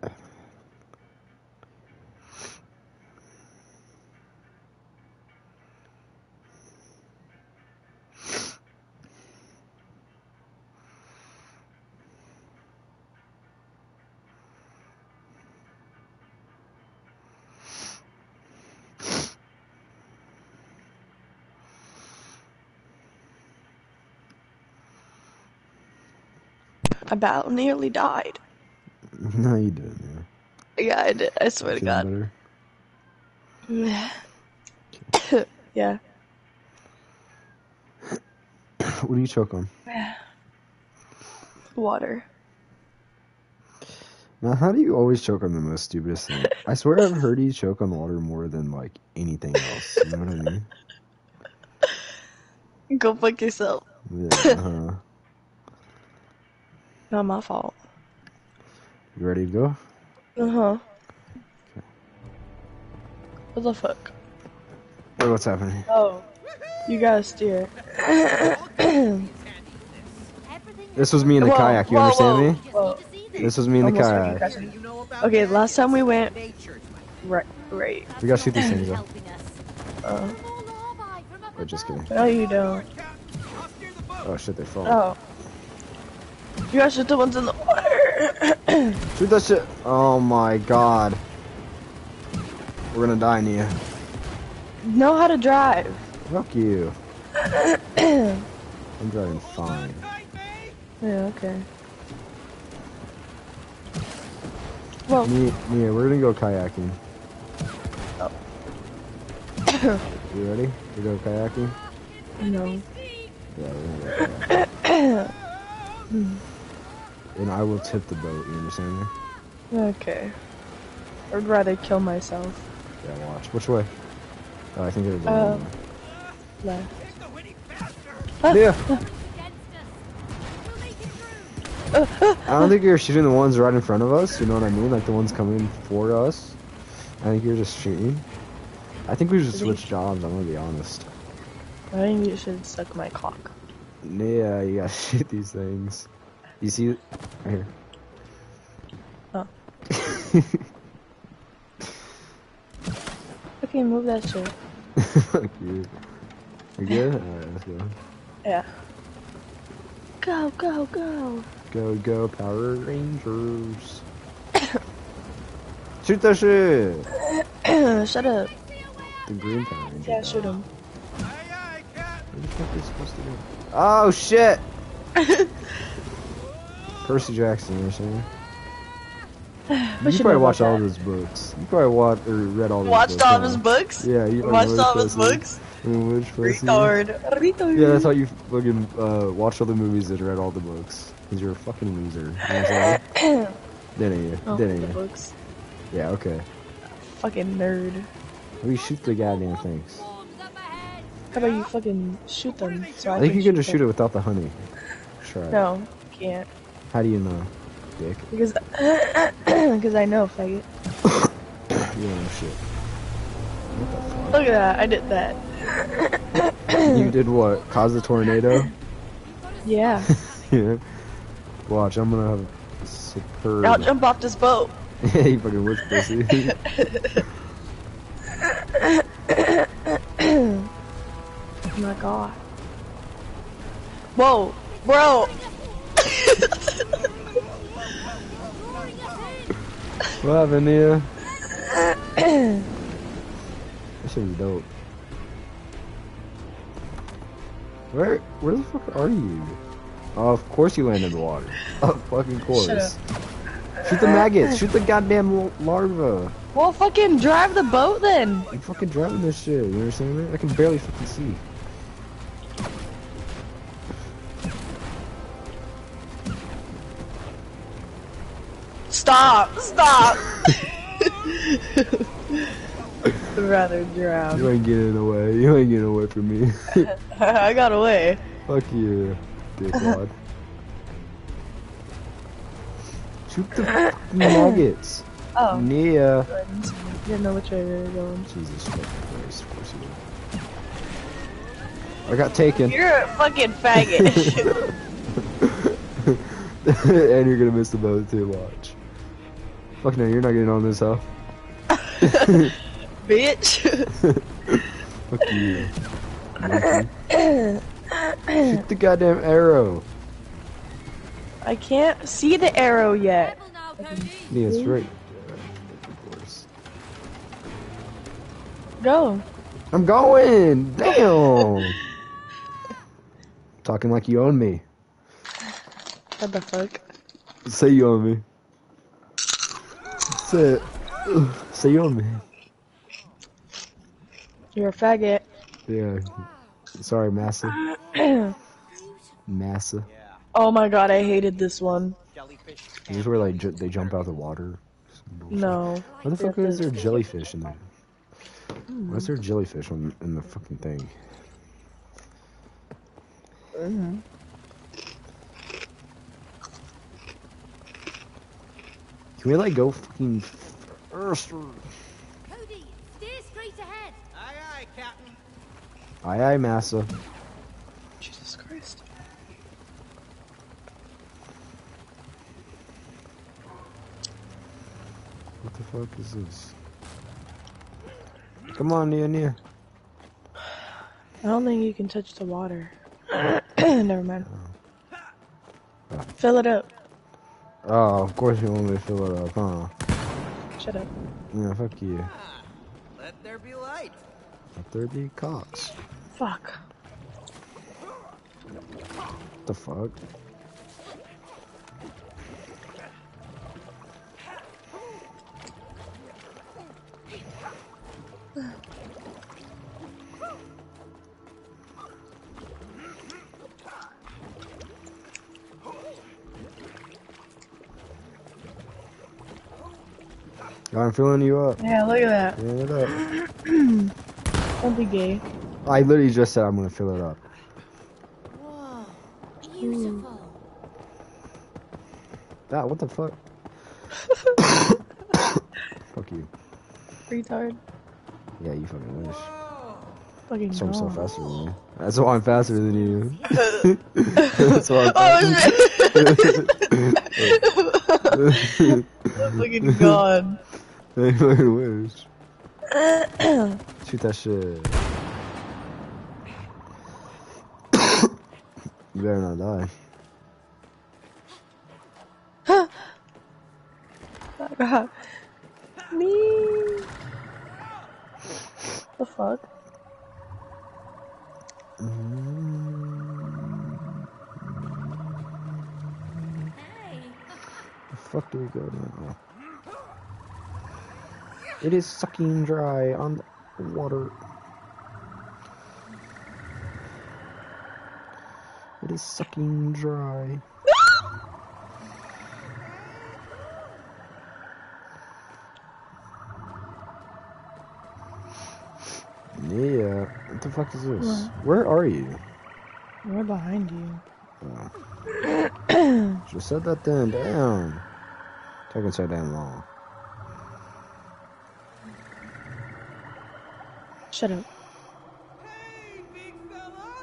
I about nearly died. No, you didn't, yeah. Yeah, I did. I swear to God. Feeling Yeah. better? What do you choke on? Water. Now, how do you always choke on the most stupidest thing? I swear I've heard you choke on water more than, like, anything else. You know what I mean? Go fuck yourself. Yeah, Not my fault. You ready to go? Uh huh. What the fuck? Wait, what's happening? Oh, you gotta steer. Everything This was me in the Whoa, kayak, you whoa, understand whoa. me? Whoa. This was me in the Almost fucking kayak. crashed me. You know about Okay, that? last time we went Nature's my right. We gotta shoot these things though. helping us. Oh, More larvae from up Oh, just above. kidding. no, you don't. I'll steer the boat. Oh shit, they fall. Oh, you guys shoot the ones in the water. Shoot that shit. Oh my god. We're gonna die, Nia. Know how to drive. Fuck you. I'm driving fine. Yeah, okay. Well, Nia, we're gonna go kayaking. Oh. You ready to go kayaking? no. Yeah, we're gonna go kayaking. And I will tip the boat, you understand me? Okay. I'd rather kill myself. Yeah, watch. Which way? Oh, I think it was the Left. Yeah. Against us. We'll make it through. I don't think you're shooting the ones right in front of us, you know what I mean? Like the ones coming for us. I think you're just shooting. I think we should switch jobs, I'm gonna be honest. I think you should suck my cock. Yeah, you gotta shoot these things. You see it? Right here. Oh. Okay, move that shit. Fuck you. You good? Alright, let's go. Yeah. Go, go, go. Go, go, Power Rangers. Shoot that shit! Shut up. The green Power Rangers. Yeah, shoot him. What the fuck are you supposed to do? Oh shit! Percy Jackson, you know what I'm saying? You should probably know watched about all that. his books. You probably watched or read all his Watched books. all of huh? his books? Yeah, you fucking Watched know all of which his pussy. books? Which pussy. Retard. Retard. Yeah, that's how you fucking watched all the movies and read all the books. Because you're a fucking loser. You know what I'm saying? Didn't you? Oh, Didn't the you? books. Yeah, okay. Fucking nerd. We shoot the goddamn things. Swarms up ahead. How about you fucking shoot them? So I think you can just shoot it them? without the honey. Try it. No, can't. How do you know, dick? Because because I know, faggot. You don't know shit. What Look at that, I did that. the fuck? You did what? Cause the tornado? Yeah. Yeah. Watch, I'm gonna have a superb. I'll jump off this boat. Yeah, you fucking witch pussy. Oh my god. Whoa, bro. What happened, Nia? That shit was dope. Where the fuck are you? Oh, of course you landed in the water. Of fucking course. Shut up. Shoot the maggots. Shoot the goddamn larva. Well, fucking drive the boat then. I'm fucking driving this shit. You understand me? I can barely fucking see. Stop, stop. I'd rather drown. You ain't getting away. You ain't getting away from me. I got away. Fuck you, dickwad. Shoot the fucking nuggets. Oh. Nia. Didn't know which way we were going. Jesus fucking Christ, of course you did. I got taken. You're a fucking faggot. And you're gonna miss the boat too, watch. Fuck no, you're not getting on this, huh? Bitch. Fuck you. Monkey. Shoot the goddamn arrow. I can't see the arrow yet. Careful now, Cody. Yeah, it's right. Of course. Go. I'm going! Damn! Talking like you own me. What the fuck? Say you own me. Say it. Say you own me. You're a faggot. Yeah. Sorry, Massa. Massa. Oh my god, I hated this one. Jellyfish. Is this where like they jump out of the water? No. Why the fuck is there jellyfish in there? Why is there jellyfish in the fucking thing? Can we like go fucking first? Cody, steer straight aye, Captain. Aye, aye, massa. Jesus Christ. What the fuck is this? Come on, Nia. I don't think you can touch the water. Never mind. Fill it up. Oh, of course you want me to fill it up, huh? Shut up. Yeah, fuck you. Ah, let there be light. Let there be cocks. Fuck. What the fuck? I'm filling you up. Yeah, look at that. Fill it up. Don't be gay. I literally just said I'm gonna fill it up. Whoa, beautiful. Ah, what the fuck? Fuck you. Retard. Yeah, you fucking wish. Fucking So I'm so no. faster than you. That's why I'm faster than you. That's why I'm Oh faster. shit! Fucking god. I fucking wish. Shoot that shit. You better not die. Me. The fuck? Hey. The fuck do we go now? It is sucking dry on the water. It is sucking dry. Yeah, what the fuck is this? What? Where are you? We're behind you. Just set that thing down. Taking so damn long. Shut up. Hey, big fella.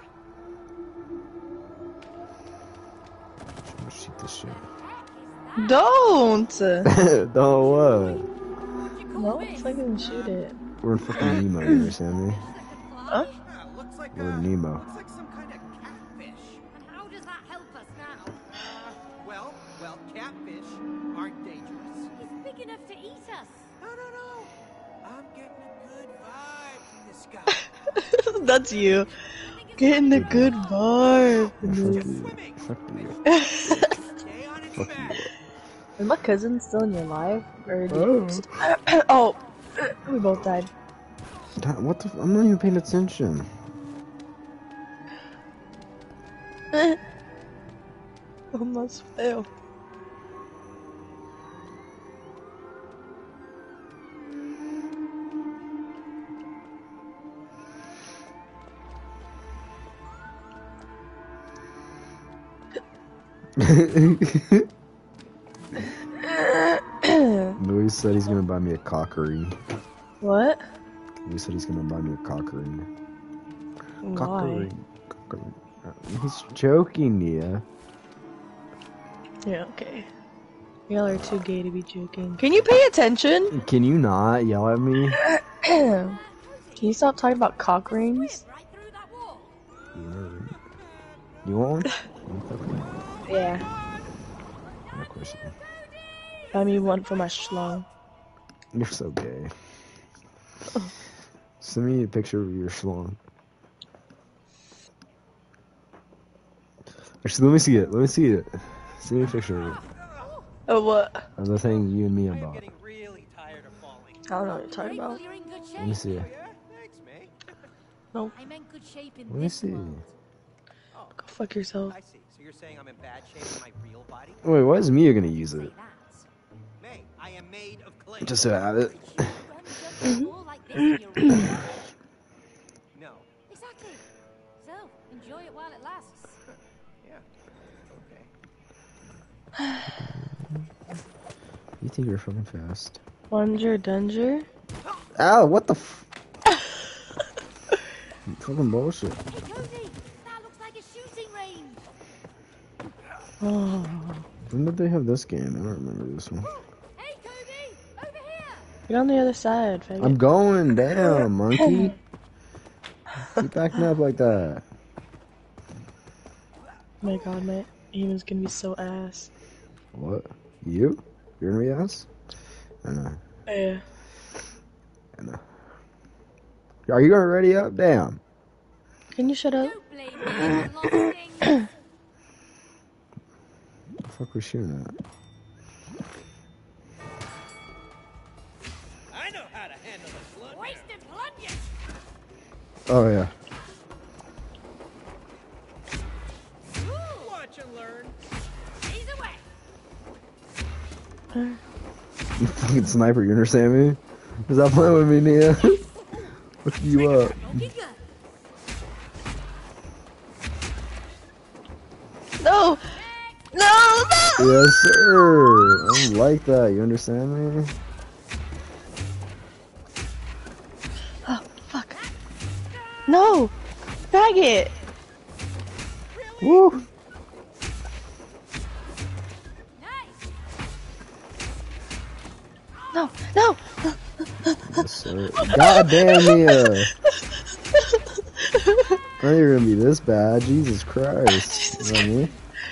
I'm gonna shoot this shit. Don't! Don't what? No, fucking shoot it. We're in fucking Nemo here, Sammy. Huh? Yeah, looks like We're in Nemo. looks like some kind of catfish. And how does that help us now? Well, catfish aren't dangerous. He's big enough to eat us. No. I'm getting a good vibe from this guy. That's you. Getting the good vibe. Fuck you. Fuck you. Stay on its Fuck back. you. Is my cousin still in your life? Or did Oh. Oh, we both died. What the I'm not even paying attention. I must fail. Louis said he's gonna buy me a cock ring. What? Louis said he's gonna buy me a cock ring. Cock Why? ring. Cock ring. He's joking, Nia. Yeah, okay. Y'all are too gay to be joking. Can you pay attention? Can you not yell at me? Can you stop talking about cock rings? Right through that wall. You want one? Yeah. Of course you do. Buy me one for my schlong. You're so gay. Send me a picture of your schlong. Actually, let me see it. Let me see it. Send me a picture of it. Oh, what? Of the thing you and me I am about. getting really tired of falling. I don't know what you're talking Well, about. you're in good shape. Let me see Oh, it. yeah? Thanks, mate. No, I'm in good shape in Let me this see. world. Oh, go fuck yourself. I see. So you're saying I'm in bad shape in my real body? Wait, why is Mia gonna use Say it? that. May, I am made of clay. Just to have it. Could you run jump more like this in your real life? No. Exactly. So, enjoy it while it lasts. Yeah. Okay. You think you're fucking fast. Plunger Dunger? Ow, what the f- Fucking bullshit. Hey, Cody! That looks like a shooting range! Oh. When did they have this game? I don't remember this one. Hey, Cody! Over here! Get on the other side, faggot. I'm going down, monkey. Keep backing up like that. Oh my god, my aim is gonna be so ass. What? You? You're gonna be ass? I know. Yeah. I know. Are you gonna ready up? Damn. Can you shut up? Don't blame me for lost things! The fuck was shooting at? I know how to handle a slug. Wasted plunges! Oh yeah. Watch and learn. He's away! You fucking sniper, you understand me? Is that playing with me, Nia? Look you up. Smoking gun! No! No! No! Yes, sir. I don't like that. You understand me? Oh, fuck. No! Faggot! Woo! Nice! No! No! Yes, sir. God damn, Nia. I knew you were gonna be this bad. Jesus Christ. You know what I mean?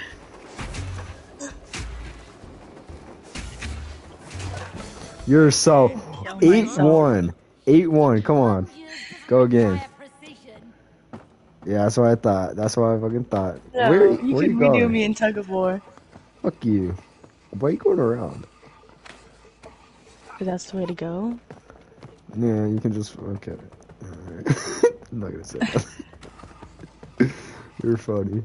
You're so 8-1. 8-1. Come on. Go again. Precision. Yeah, that's what I thought. That's what I fucking thought. No, where you where can you redo going? me in tug of war. Fuck you. Why are you going around? Because that's the way to go. Yeah, you can just. Okay. Alright. I'm not gonna say that. You're funny.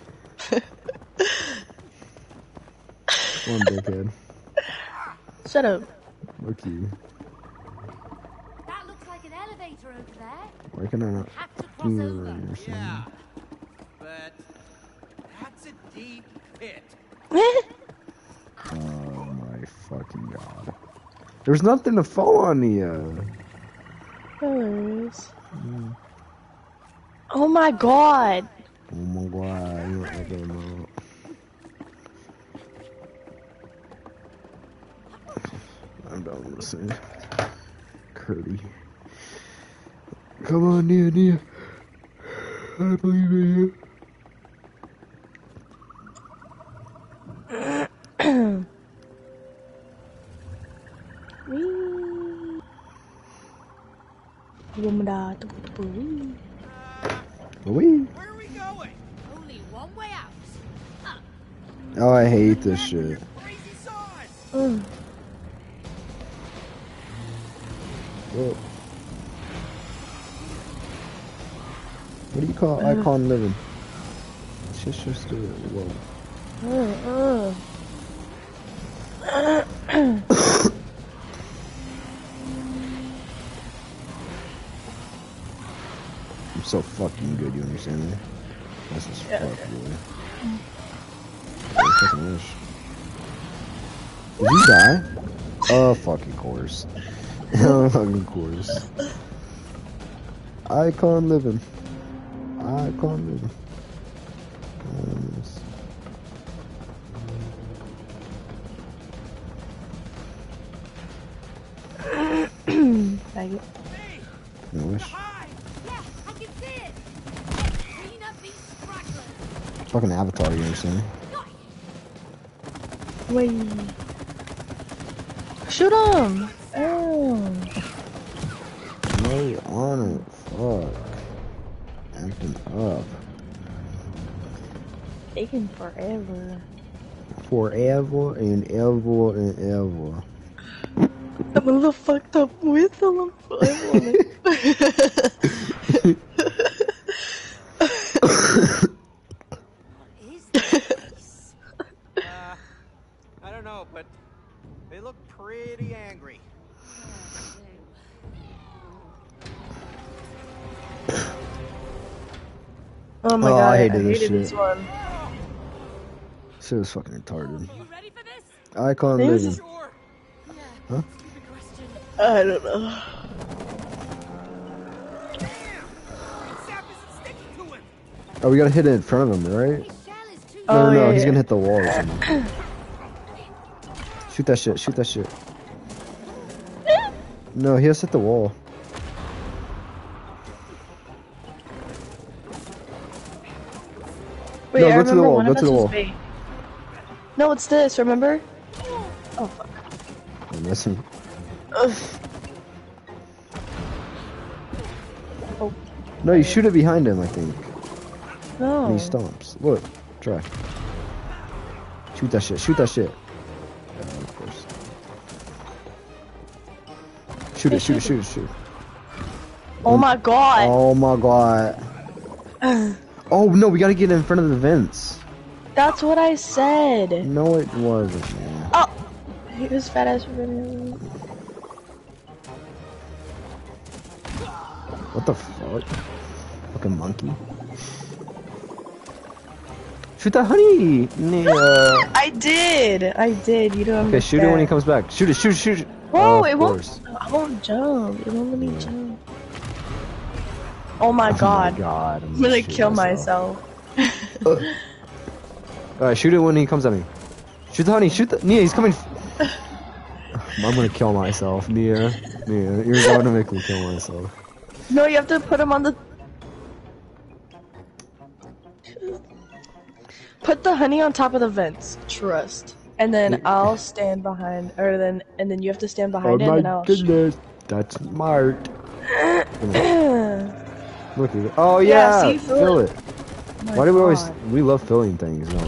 Come on, dickhead. Shut up. Fuck you. That looks like an elevator over there. Why can I not? Have to cross over. Yeah. But that's a deep pit. Oh my fucking god. There's nothing to fall on the. Hilarious. Oh my god! Oh my god. You don't ever know. I'm done listening. Curdy. Come on, Nia, Nia. I believe in you. Wee. Where are we going? Only one way out. Oh, I hate this shit. Crazy sauce. Whoa. What do you call icon living? Shit's just do it. Whoa. I'm so fucking good, you understand me? That's just fuck, boy. I fucking wish. Did you die? Oh, fucking course. Oh, fucking course. Icon living. Icon living. Faggot. I wish. Yeah, I can see it. Clean up these stragglers. Fucking Avatar, you understand me? Wait. Shoot him! Oh. No, you're on it. Fuck. Acting up. Taking forever. Forever and ever and ever. I'm a little fucked up with them. Is this? I don't know, but they look pretty angry. Oh my Oh, god, I I hated hated, this this shit. one. Shit was fucking retarded. You ready for this? Icon This living. is- Sure. Huh? Stupid question. I don't know. Oh, we gotta hit it in front of him, right? His shell is too No, Oh, no, yeah, he's yeah. gonna hit the wall or something. Shoot that shit, shoot that shit. No, he has to hit the wall. Wait, No, I go to the remember wall, one go of to us the was wall. bait. No, it's this, remember? Oh, fuck. I'm missing. Ugh. Oh, No, you shoot it behind him, I think. no. And he stomps. Look, try. Shoot that shit, shoot that shit. Of course. Shoot it, shoot it, shoot it, shoot it. Oh my god. Oh my god. Oh no, we gotta get in front of the vents. That's what I said. No, it wasn't, man. Oh! He was fat ass for running. What the fuck? Fucking monkey. Shoot that honey! Yeah. I did! You don't Okay, shoot it when he understand. comes back. Shoot it, shoot it, shoot it. Whoa, Of it course. won't. I won't jump. It won't let me jump. Oh my Oh god. my god. I'm gonna shoot kill myself. Alright, shoot it when he comes at me. Shoot the honey, shoot the. Nia, he's coming. I'm gonna kill myself, Nia. Nia, you're gonna make me kill myself. No, you have to put him on the. Put the honey on top of the vents. Trust. And then I'll stand behind, and then you have to stand Oh behind it, and then my I'll. goodness. That's smart. Look at it. Oh Yeah, yeah, see, fill it. Oh my Why do we always? God. We love filling things, no?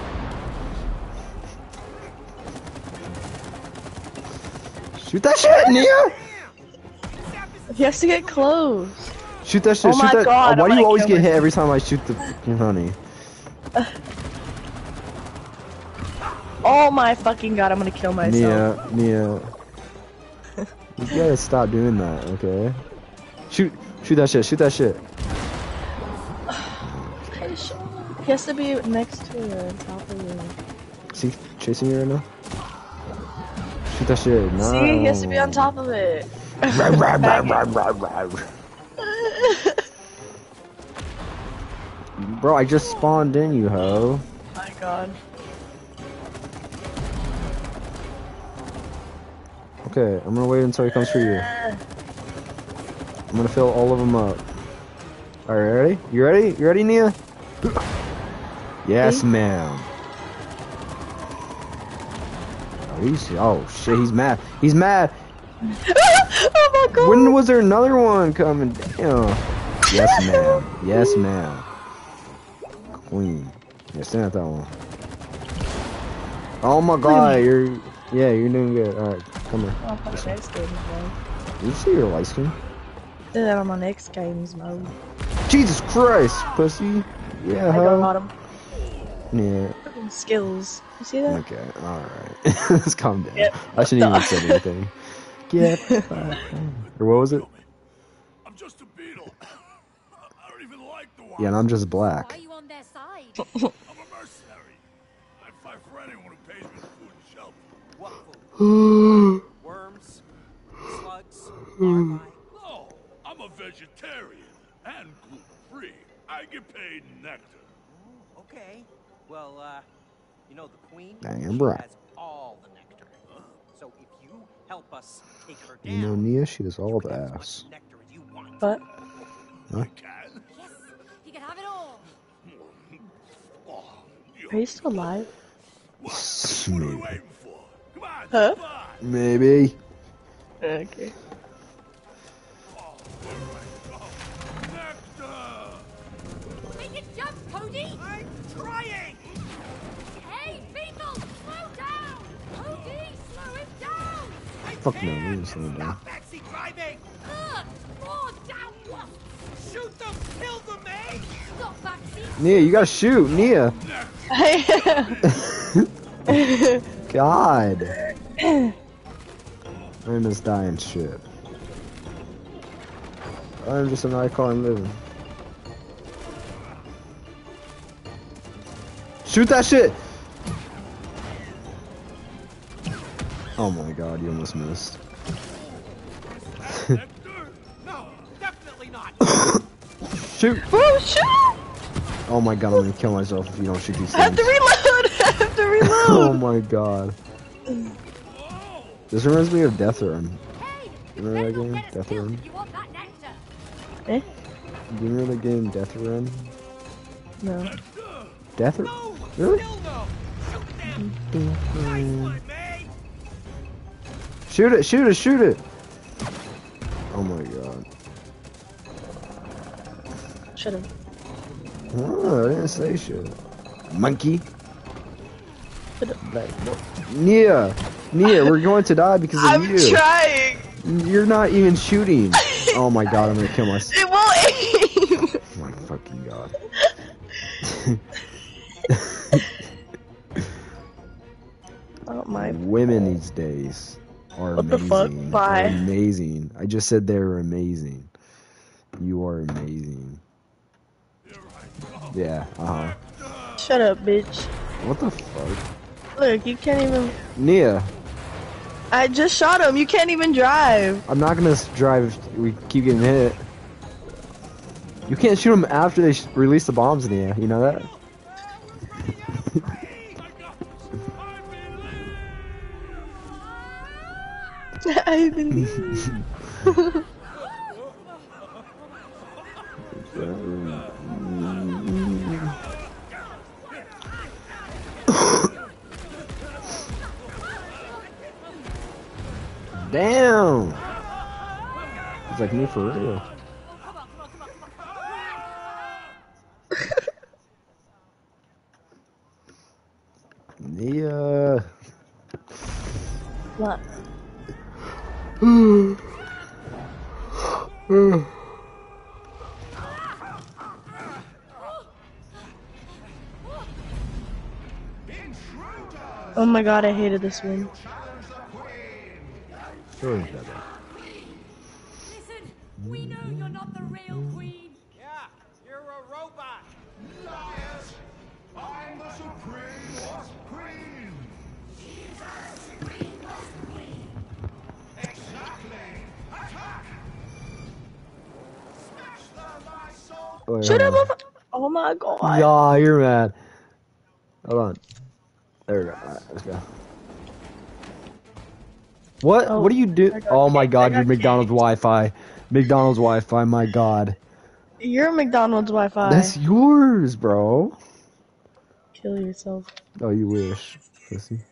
Shoot that shit, Nia! He has to get close. Shoot that shit. Oh shoot my that. God, why I'm do you gonna always kill get hit myself. every time I shoot the fucking honey? Oh my fucking god, I'm gonna kill myself. Nia. You gotta stop doing that, okay? Shoot that shit. Shoot that shit. He has to be next to you, on top of you. Is he chasing you right now? Shoot that shit. No. See, he has to be on top of it. Bro, I just spawned in, you hoe. My god. Okay, I'm gonna wait until he comes for you. I'm gonna fill all of them up. Alright, ready? You ready? You ready, Nia? Yes, ma'am. Oh shit, he's mad. He's mad. Oh my god. When was there another one coming? Damn. Yes, ma'am. Yes, ma'am. Queen. Yeah, stand at that one. Oh my god, you're doing good. Alright, come here. I'm on next games mode. You see your light skin? Did that on my next games mode. Jesus Christ, pussy. Yeah, I huh? got him. Yeah. Fucking skills. You see that? Okay, alright. Let's calm down. Yep. I shouldn't even say anything. Get back down. Or what was it? I'm just a beetle. I don't even like the Yeah, and I'm just black. Why are you on their side? I'm a mercenary. I fight for anyone who pays me the food and shelter. What food? Worms? Slugs? Larvae? No, I'm a vegetarian and gluten-free. I get paid in nectar. Okay. Well, you know the queen? I am She right. has all the nectar. So if you help us take her down, You know, Nia, she does all you the can have as ass. much nectar as you want. But Huh? Can? Yes, you can have it all. Oh, you are you still alive? what are we waiting for? Come on, Huh? come on. Maybe. Okay. Oh, where do I go? Nectar! Make it jump, Cody! I'm trying! Hey, people, slow down! Cody, slow him down! I Fuck no, can! we didn't slow him down. Stop backseat driving! Ugh, more down wasps! Shoot them! Kill them, eh? Stop backseat! Nia, you gotta shoot, Nia. God. I'm just dying shit. I'm just an icon living. Shoot that shit! Oh my god, you almost missed. Nectar? No, definitely not! Shoot! Oh shit! Oh my god, I'm gonna kill myself if you don't shoot these I have things. to reload! I have to Oh reload! my god. This reminds me of Death Run. Hey, Remember that better not game? get us Death killed Run? if you want that nectar. Eh? Do you remember the game Death Run? No. Death Run? No! Really? Hell no! Shoot them! Nice one, mate! Shoot it, shoot it, shoot it! Oh my god. Shut up. Oh, I didn't say shit. Monkey. Shut up. Nia! Nia, we're going to die because of I'm you. trying! You're not even shooting. Oh my god, I'm gonna kill myself. It won't aim! Oh my fucking god. Oh my. Women these days are What the amazing. fuck? Bye. They're amazing. I just said they're amazing. You are amazing. Yeah, Shut up, bitch. What the fuck? Look, you can't even. Nia, I just shot him. You can't even drive. I'm not gonna drive if we keep getting hit. You can't shoot them after they release the bombs, Nia. You know that? I believe. Damn! It's like me for real. Nia. What? Oh my god, I hated this one. Sure is that bad. Listen, we know you're not the real queen. Yeah, you're a robot. Liars! I'm the Supreme Lost Queen! Exactly! Attack! Smash them, my soul! Wait, Shut hold up! on. Oh my god. Yeah, you're mad. Hold on. There we go. Alright, let's go. What? Oh, What do you do? I got Oh my kicked. god, I you're got McDonald's kicked. Wi-Fi. McDonald's Wi-Fi, my god. You're McDonald's Wi-Fi. That's yours, bro. Kill yourself. Oh, you wish, pussy.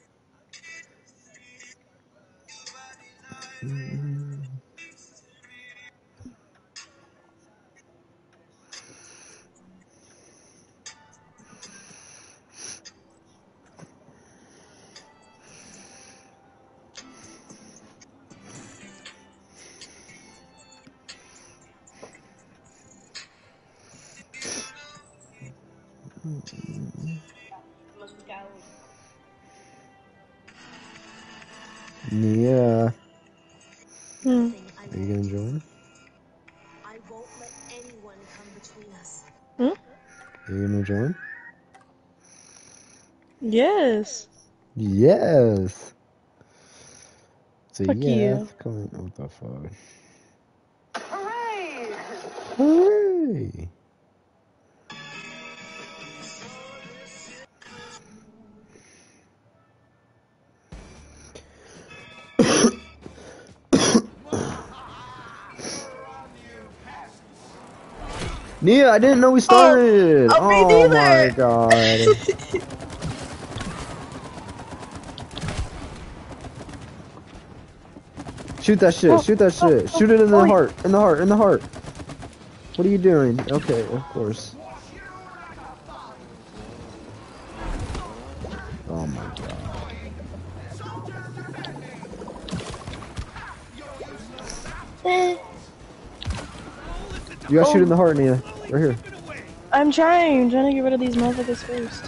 Yeah. Hmm. Are you gonna join? I won't let anyone come between us. Are you gonna join? Yes. Yes. So Fuck yeah, you. coming. What the fuck? Hooray! Hooray! Nia, I didn't know we started. Oh, me oh my neither. god. Shoot that shit. Shoot that shit. Shoot it in the heart. In the heart. In the heart. What are you doing? Okay, of course. Oh my god. You gotta shoot in the heart, Nia. Right here. I'm trying to get rid of these motherfuckers first.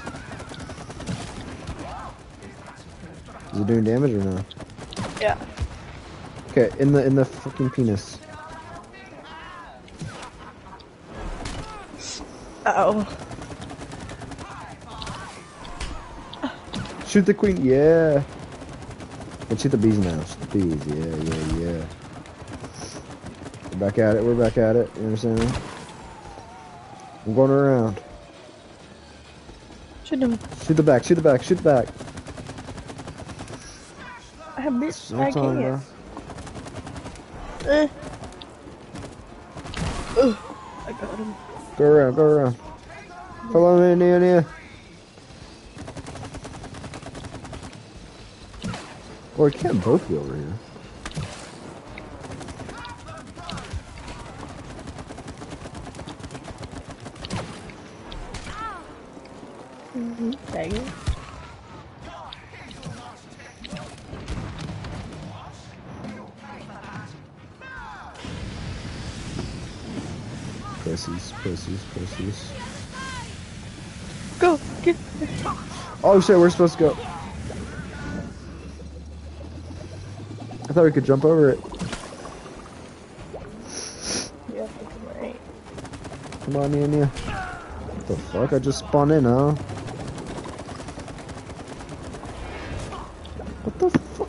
Is it doing damage or no? Yeah. Okay, in the fucking penis. Uh-oh. Shoot the queen. Yeah. And shoot the bees now. Shoot the bees. Yeah. We're back at it. We're back at it. You understand me? I'm going around. Shoot him. Shoot the back, shoot the back, shoot the back. I missed. No I time, can't. bro. I got him. Go around, go around. Follow me, Nia. Or it can't both be over here. Dang it. Pussies. Go. Get. Oh shit, we're supposed to go. I thought we could jump over it. Yeah, I think I'm right. Come on, Nia. What the fuck? I just spawned in, huh? What the fuck?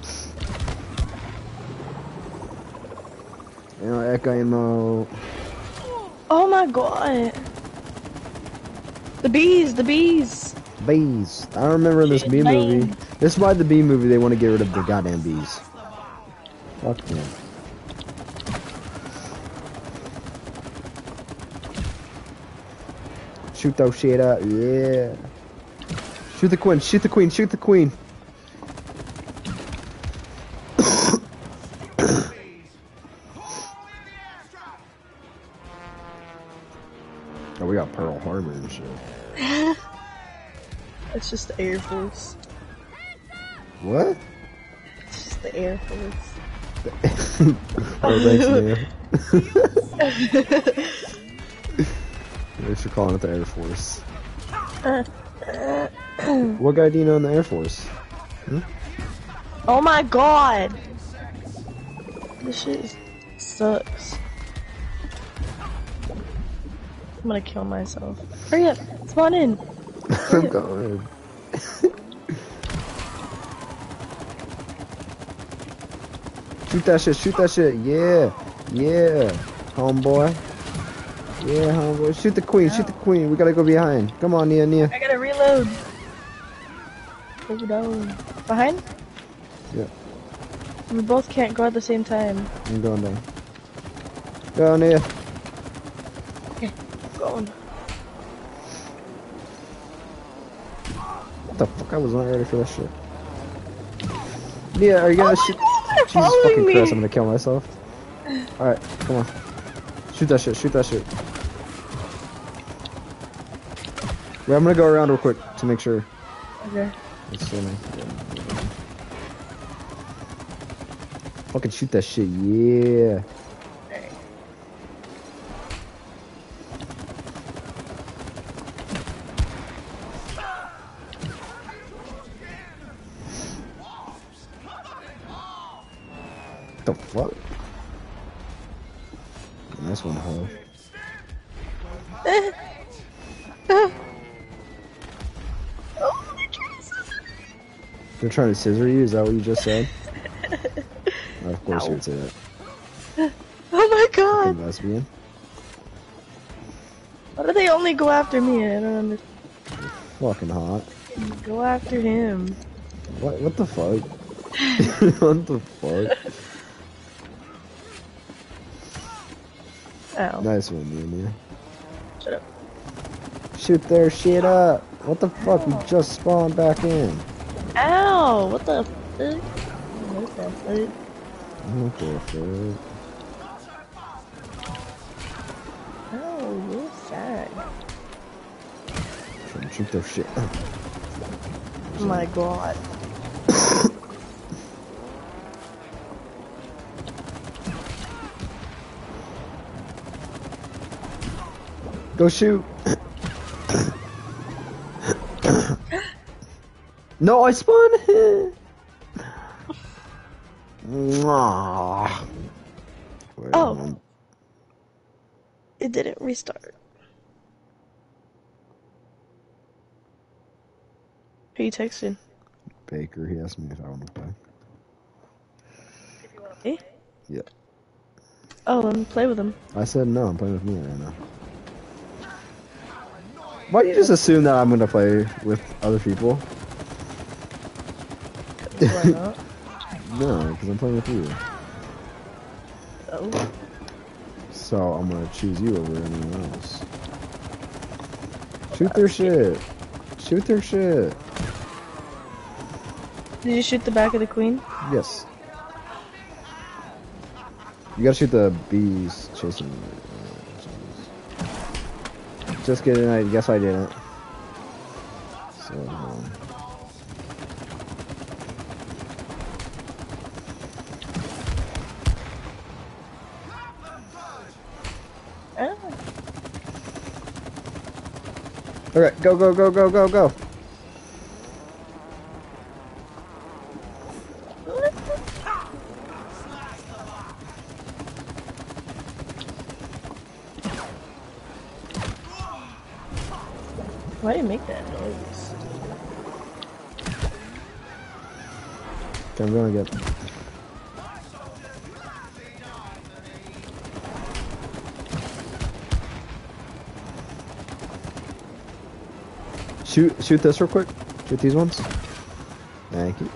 You know, echo ammo. Oh my god. The bees. Bees. I don't remember this Shit, bee man. movie. This is why the bee movie they want to get rid of the goddamn bees. Fuck them. Shoot those shit up, yeah. Shoot the queen, shoot the queen, shoot the queen. Oh, we got Pearl Harbor and shit. It's just the Air Force. What? It's just the Air Force. Oh, thanks, man. Thanks for calling it the Air Force. What guy do you know in the Air Force? Oh my god! This shit sucks. I'm gonna kill myself. Hurry up! Spawn in! I'm going. Shoot that shit, yeah, homeboy. Yeah, homeboy. Shoot the queen, we gotta go behind. Come on, Nia. I gotta reload. Go down. Behind? Yeah, We both can't go at the same time. I'm going down. Go, Nia. Going. What the fuck, I was not ready for that shit. Nia, are you gonna shoot? God, they're Jesus following fucking me. Christ, I'm gonna kill myself. Alright, come on. Shoot that shit. Wait, I'm gonna go around real quick to make sure. Okay. It's so nice. Fucking shoot that shit, yeah. What the fuck? Nice one, huh? They're trying to scissor you? Is that what you just said? Of course you would say that. Oh my god! Fucking lesbian. Why do they only go after me? I don't understand. Fucking hot. Go after him. What the fuck? What the fuck? Ow. Nice one, Mia. Shut up. Shoot their shit up. What the fuck? We just spawned back in. Ow! What the fuck? What the fuck? What the fuck? Oh, you're sad. Trying to shoot their shit up. Oh my god. Go shoot. No, I spawned. Mwah. Wait, Oh. It didn't restart. Who you texting? Baker, he asked me if I want to play. Me? Yeah. Oh, let me play with him. I said no, I'm playing with me right now. Why do you just assume that I'm gonna play with other people? Why not? No, because I'm playing with you. Oh. So I'm gonna choose you over anyone else. Shoot their shit. Shoot their shit. Did you shoot the back of the queen? Yes. You gotta shoot the bees chasing me. Just kidding, I guess I didn't. So, Oh. Alright, go, go, go, go, go, go. Why do you make that noise? Okay, I'm gonna get. Shoot this real quick. Shoot these ones. Thank you.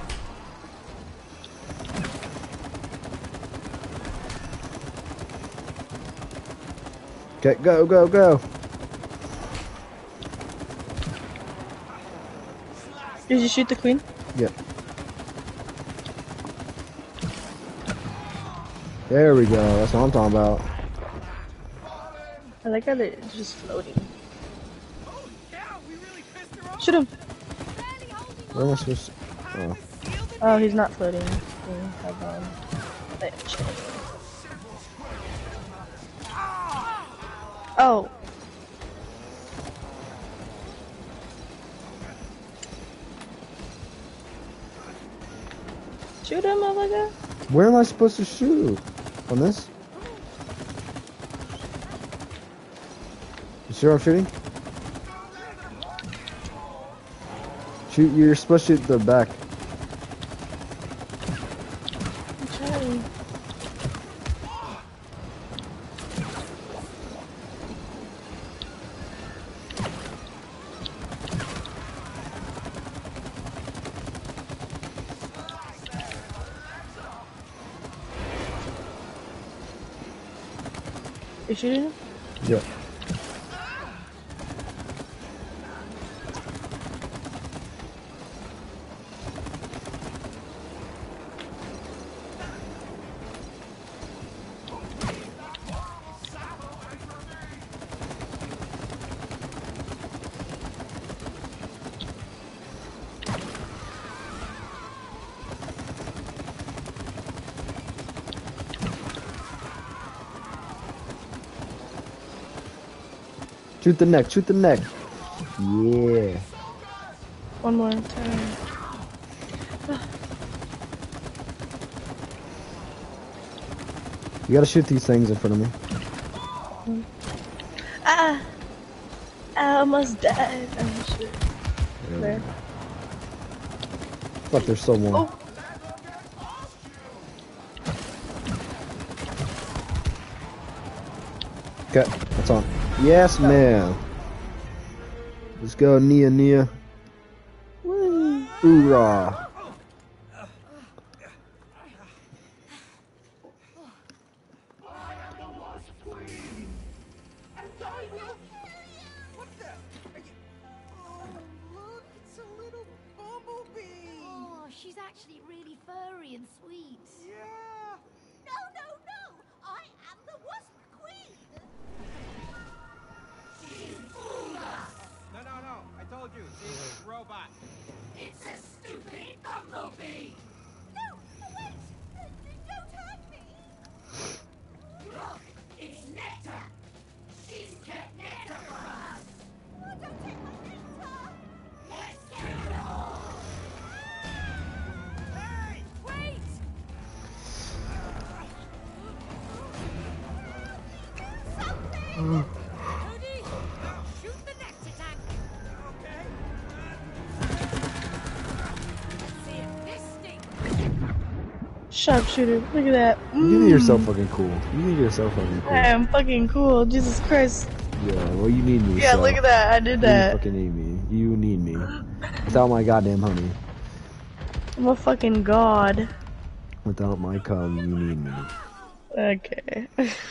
Okay, go, go, go. Did you shoot the queen? Yep. There we go. That's what I'm talking about. I like how they're just floating. Holy cow, we really pissed her off. Shoot him! Where am I supposed to? Oh. Oh, he's not floating. Hold on. Oh. Shoot him, motherfucker. Where am I supposed to shoot? On this? You sure I'm shooting? Shoot, you're supposed to shoot the back. I'm trying. You shooting him? Yeah. Shoot the neck, shoot the neck. Yeah. One more time. You gotta shoot these things in front of me. Ah! I almost died. Oh shit. There. Fuck, there's still one. Oh. Okay, that's on. Yes, ma'am. Let's go, Nia, Nia. Woo. Hoorah. What the? Oh, look, it's a little bumblebee. Oh, she's actually really furry and sweet. Yeah. No, no, no! I am the Wasp Queen! No, I told you, see, it's a robot. It's a stupid bumblebee. No! Wait! Don't hurt me! Look, it's Nectar. She's kept nectar for us. Oh, don't take my nectar! Let's get it all. Hey! Wait! Something! Cody, shoot the nectar tank. Okay. Let's see if this stinks. Sharpshooter. Look at that. You think you're so fucking cool. You think you're so fucking cool. I am fucking cool. Jesus Christ. Yeah, well, you need me. Yeah, so look at that. I did You that. fucking need me. You need me. Without my goddamn honey. I'm a fucking god. Without my cum, you need me. Okay.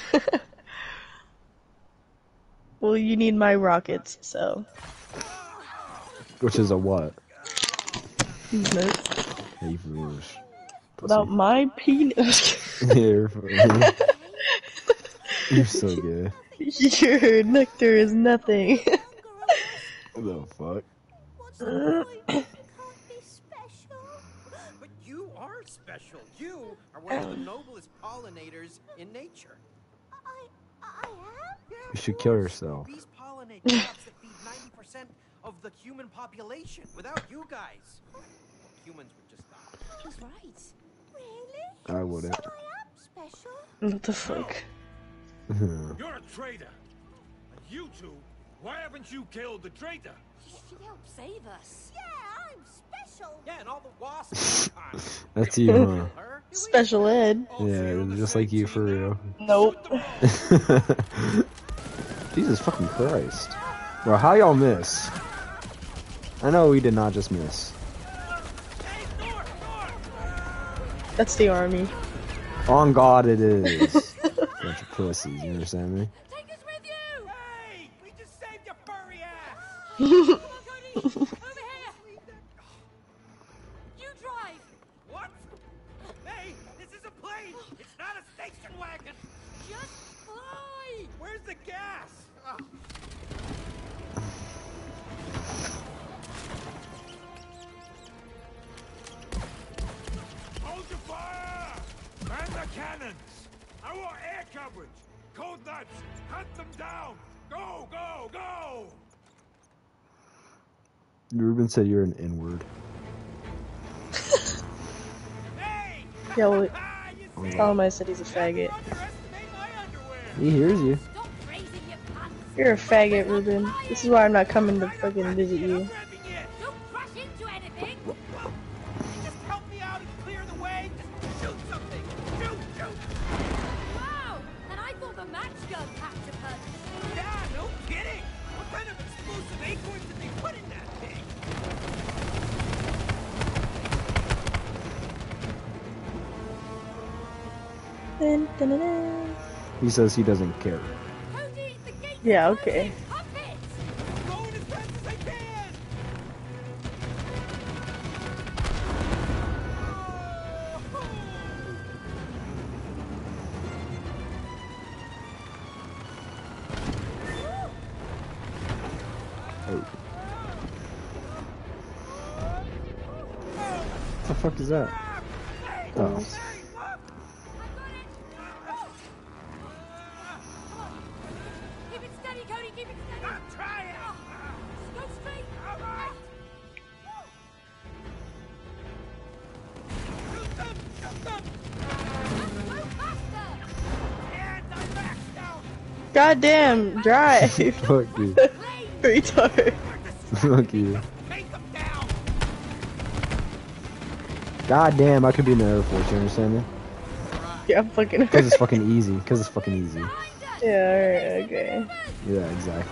Well, you need my rockets, so. Which is a what? Nope. Hey, foolish. Without my penis. You're funny. You're so good. Your nectar is nothing. What the fuck? What's the point? You can't be special. But you are special. You are one of the noblest pollinators in nature. I am? Yeah, You of should kill course. yourself. Bees pollinate crops that feed 90% of the human population. Without you guys, humans would just die. He's right. Really? I wouldn't. So I am special? What the fuck? You're a traitor. And you two, why haven't you killed the traitor? She helped save us. Yeah, I'm special. Yeah, and all the wasps. That's you, huh? Her? Special ed. Oh, so you're on Yeah, the just same like you team for now? real. Nope. Shoot them all. Jesus fucking Christ. Bro, how y'all miss? I know we did not just miss. Hey, Thor, Thor! That's the army. On God it is. Bunch of pussies, you understand me? Take us with you. Hey, we just saved your furry ass. Come on, Cody. Over here. You drive. What? Hey, this is a plane. It's not a station wagon. Just fly. Where's the gas? Oh. Hold your fire! Man the cannons! I want air coverage! Cold nuts! Hunt them down! Go, go, go! Ruben said you're an N-word. Hey! Yeah, well, Ah, you see? tell him I said he's a faggot. Underestimate my underwear. He hears you. Stop raising your pants. You're a faggot, Ruben. This is why I'm not coming to fucking visit you. I'm grabbing it. Don't crash into anything. Just help me out and clear the way. Just shoot something. Shoot, shoot. Wow. And I thought the match gun packed a punch. Yeah, no kidding. What kind of explosive acorns did they put in that thing? Dun, dun, dun, dun. He says he doesn't care. Cody, the gate. Yeah, okay. Pump it. I'm going as fast as I can. Oh. What the fuck is that? Oh. Keep it steady, Cody. Keep it steady. I'm trying. Go straight. All right. Shoot them. Shoot them. Go faster. And I'm maxed out. Goddamn, drive. Fuck you. Retard. Fuck you. Take them down. God damn, I could be in the Air Force, you understand me? Yeah, I'm fucking Because it's fucking easy. Because it's fucking easy. Yeah, alright, okay. Yeah, exactly.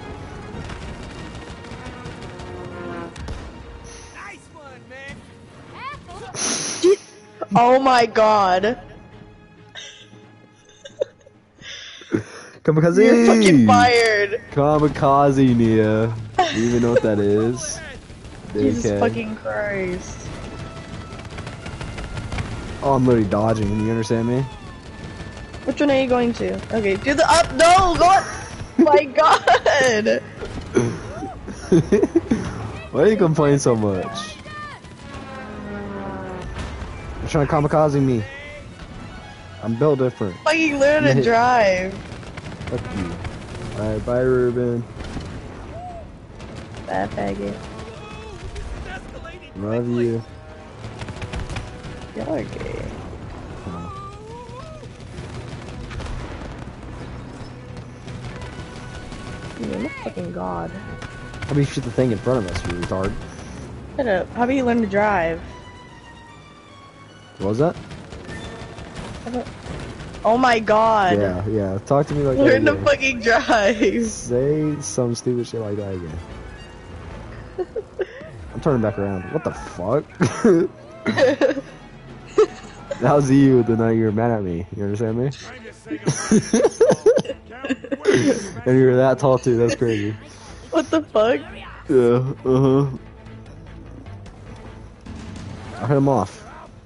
Nice one, man. Careful. Oh my god. Kamikaze! You're fucking fired. Kamikaze, Nia. You even know what that is? Jesus Dickhead. fucking Christ. Oh, I'm literally dodging. You understand me? Which one are you going to? Okay, do the up. No, go on. My god. Why do you complain so much? You're trying to kamikaze me. I'm built different. Fucking learn to drive. Fuck you. Alright, bye, Ruben. Bad faggot. Love you. Y'all are gay. Dude, I'm a fucking god. How about you shoot the thing in front of us, you retard? Shut up. How about you learn to drive? What was that? How about... Oh my god. Yeah, yeah. Talk to me like that Learn to again. fucking drive. Say some stupid shit like that again. I'm turning back around. What the fuck? That was you the night you were mad at me. You understand me? Trying to say goodbye. Can't wait. And you're that tall too. That's crazy. What the fuck? Yeah. I hit him off.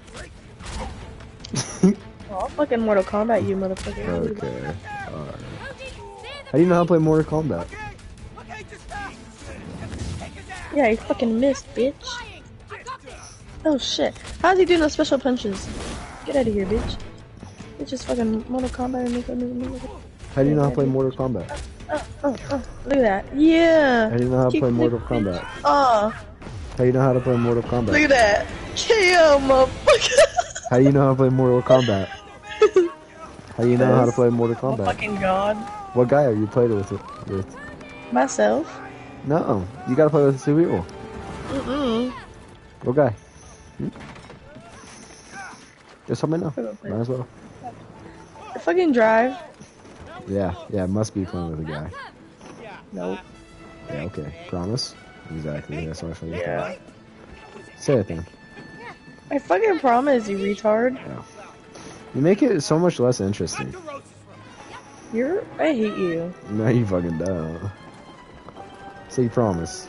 Oh, fucking Mortal Kombat, you motherfucker. Okay. Alright. How do you know how to play Mortal Kombat? Okay, just take his ass. Yeah, you fucking missed, bitch. I got this. Oh shit. How's he doing those special punches? Get out of here, bitch. It's just fucking Mortal Kombat and make How do you know how to play Mortal Kombat? Look at that. Yeah. How do you know how to Kick play flick, Mortal bitch. Kombat? How How do you know how to play Mortal Look Kombat? at that. KO, motherfucker. How do you know how to play Mortal Kombat? How do you know how to play Mortal Oh Kombat? fucking god. What guy are you playing with? Myself. No, you gotta play with two people. Mm-mm. What guy? Just let me know. Might as well. Fucking drive. Yeah, must be playing with a guy. Nope. Yeah, okay. Promise? Exactly, that's what I figured. Yeah. Say it then. I fucking promise, you retard. You make it so much less interesting. I hate you. No, you fucking don't. Say you promise.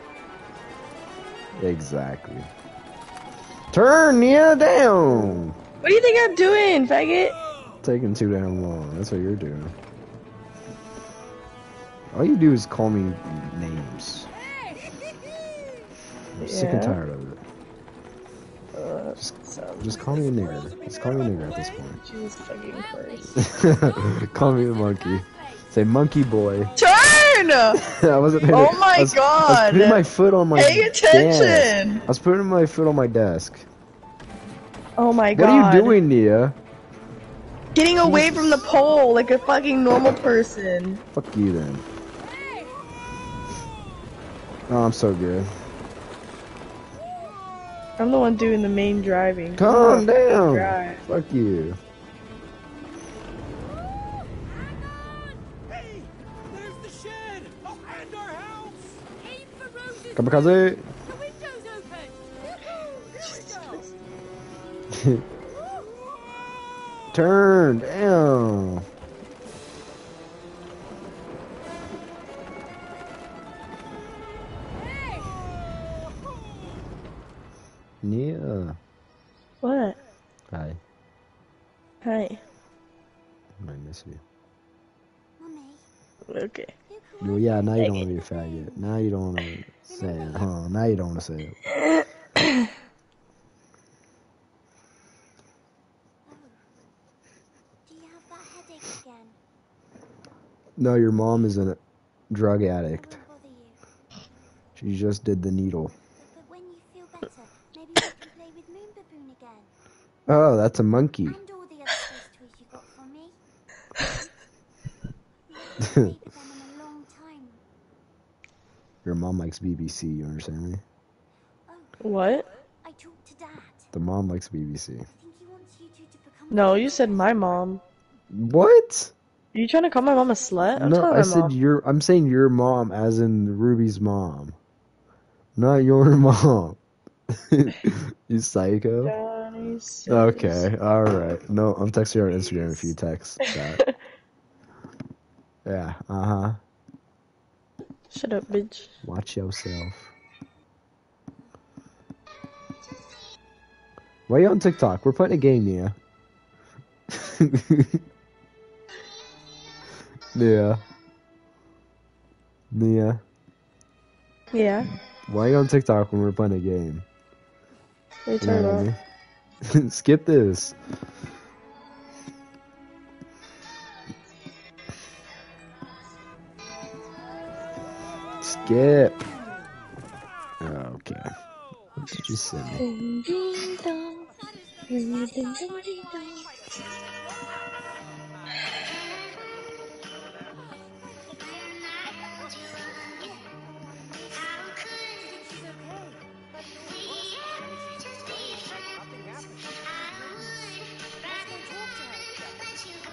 Exactly. Turn Nia down! What do you think I'm doing, faggot? Taking too damn long. That's what you're doing. All you do is call me names. I'm sick and Yeah. tired of it. Just call me a nigger. Just call me a nigger at this point. Jesus fucking Christ. Call me the monkey. Say monkey boy. Turn! I wasn't. Oh my I was god! putting my foot on my Pay desk. attention! I was putting my foot on my desk. Oh my What god. are you doing, Nia? Getting away from the pole like a fucking normal person. Fuck you then. Oh, I'm so good. I'm the one doing the main driving. Calm down. Drive. Fuck you. Hey, there's the shed. Oh, and our house. Aim for Rose's Kamikaze. The window's open. Turn down. Nia. What? Hi. Hi. I miss you. Mummy, Okay. Well, yeah, now you don't want to be a faggot. Now you don't want to say it, huh? Now you don't want to say it. do you have that headache again? No, your mom is a drug I addict. won't bother you. She just did the needle. But when you feel better, maybe we can play with Moon Baboon again. Oh, that's a monkey. And all the other space toys you got for me. We haven't played with them in a long time. Your mom likes BBC, you understand me? Oh, What? I talked to Dad. The mom likes BBC. I think he wants you two to become. No, you said my mom. What? Are you trying to call my mom a slut? I'm No, telling I my said mom. I'm saying your mom as in Ruby's mom. Not your mom. You psycho? Johnny says- Okay, alright. No, I'm texting her on Instagram if you text that. Yeah, uh-huh. Shut up, bitch. Watch yourself. Why are you on TikTok? We're playing a game, Nia. Nia. Nia. Yeah. Why are you on TikTok when we're playing a game? What are you You talking know what I about? mean? Skip this. Skip. Okay. What did you send me? Ding, ding, dong. Ding, ding, ding, ding, dong. Nothing happened. Let's go talk to her.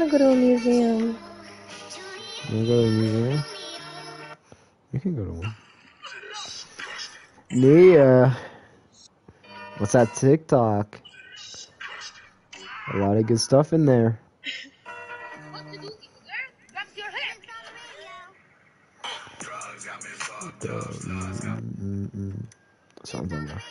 wanna go to a museum. You wanna go to a museum? You can go to one. Nia, what's that TikTok? A lot of good stuff in there. What to do, girl? Grab your hair. That's what I'm talking about.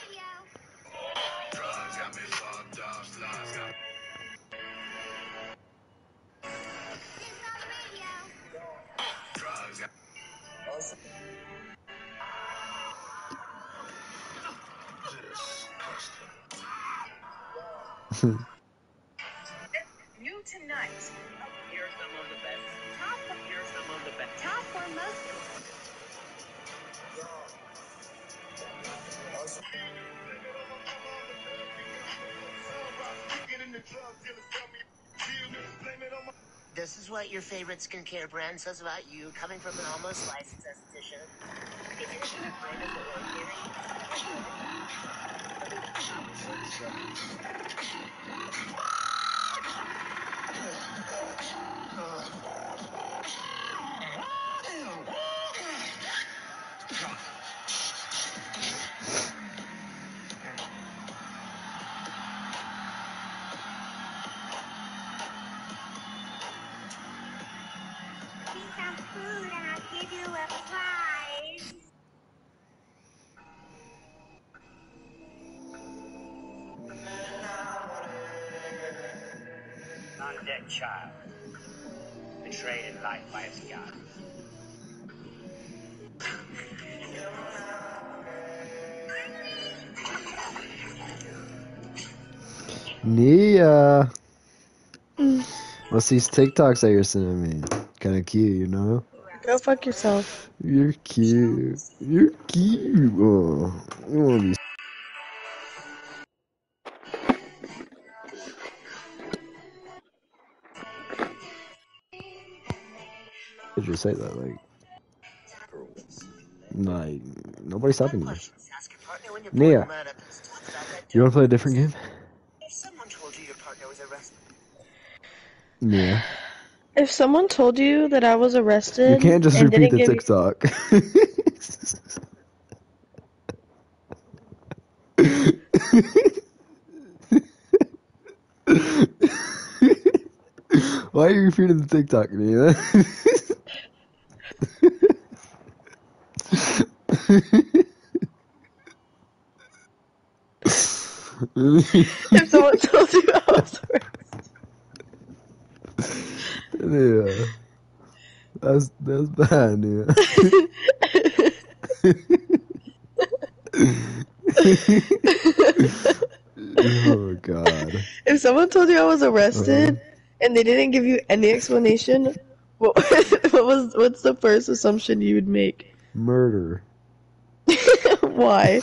New tonight. Here are some of the best. Here are some of the best. Top or most. This is what your favorite skincare brand says about you, coming from an almost licensed esthetician. If your favorite brand is some food and I'll give you a prize. Non-dead child, betrayed in life by its god. Nia, what's these TikToks that you're sending me? Kind of cute, you know? Go fuck yourself. You're cute. You're cute. Oh, you wanna be. Did you say that? Like, nobody's stopping you. Nia, you wanna play a different game? If someone told you your partner was arrested, Nia, If someone told you that I was arrested, you can't just and repeat didn't the give you- TikTok. Why are you repeating the TikTok, Nia? If someone told you I was Yeah, that's bad, Nia. Oh God. If someone told you I was arrested and they didn't give you any explanation, what's the first assumption you would make? Murder. Why?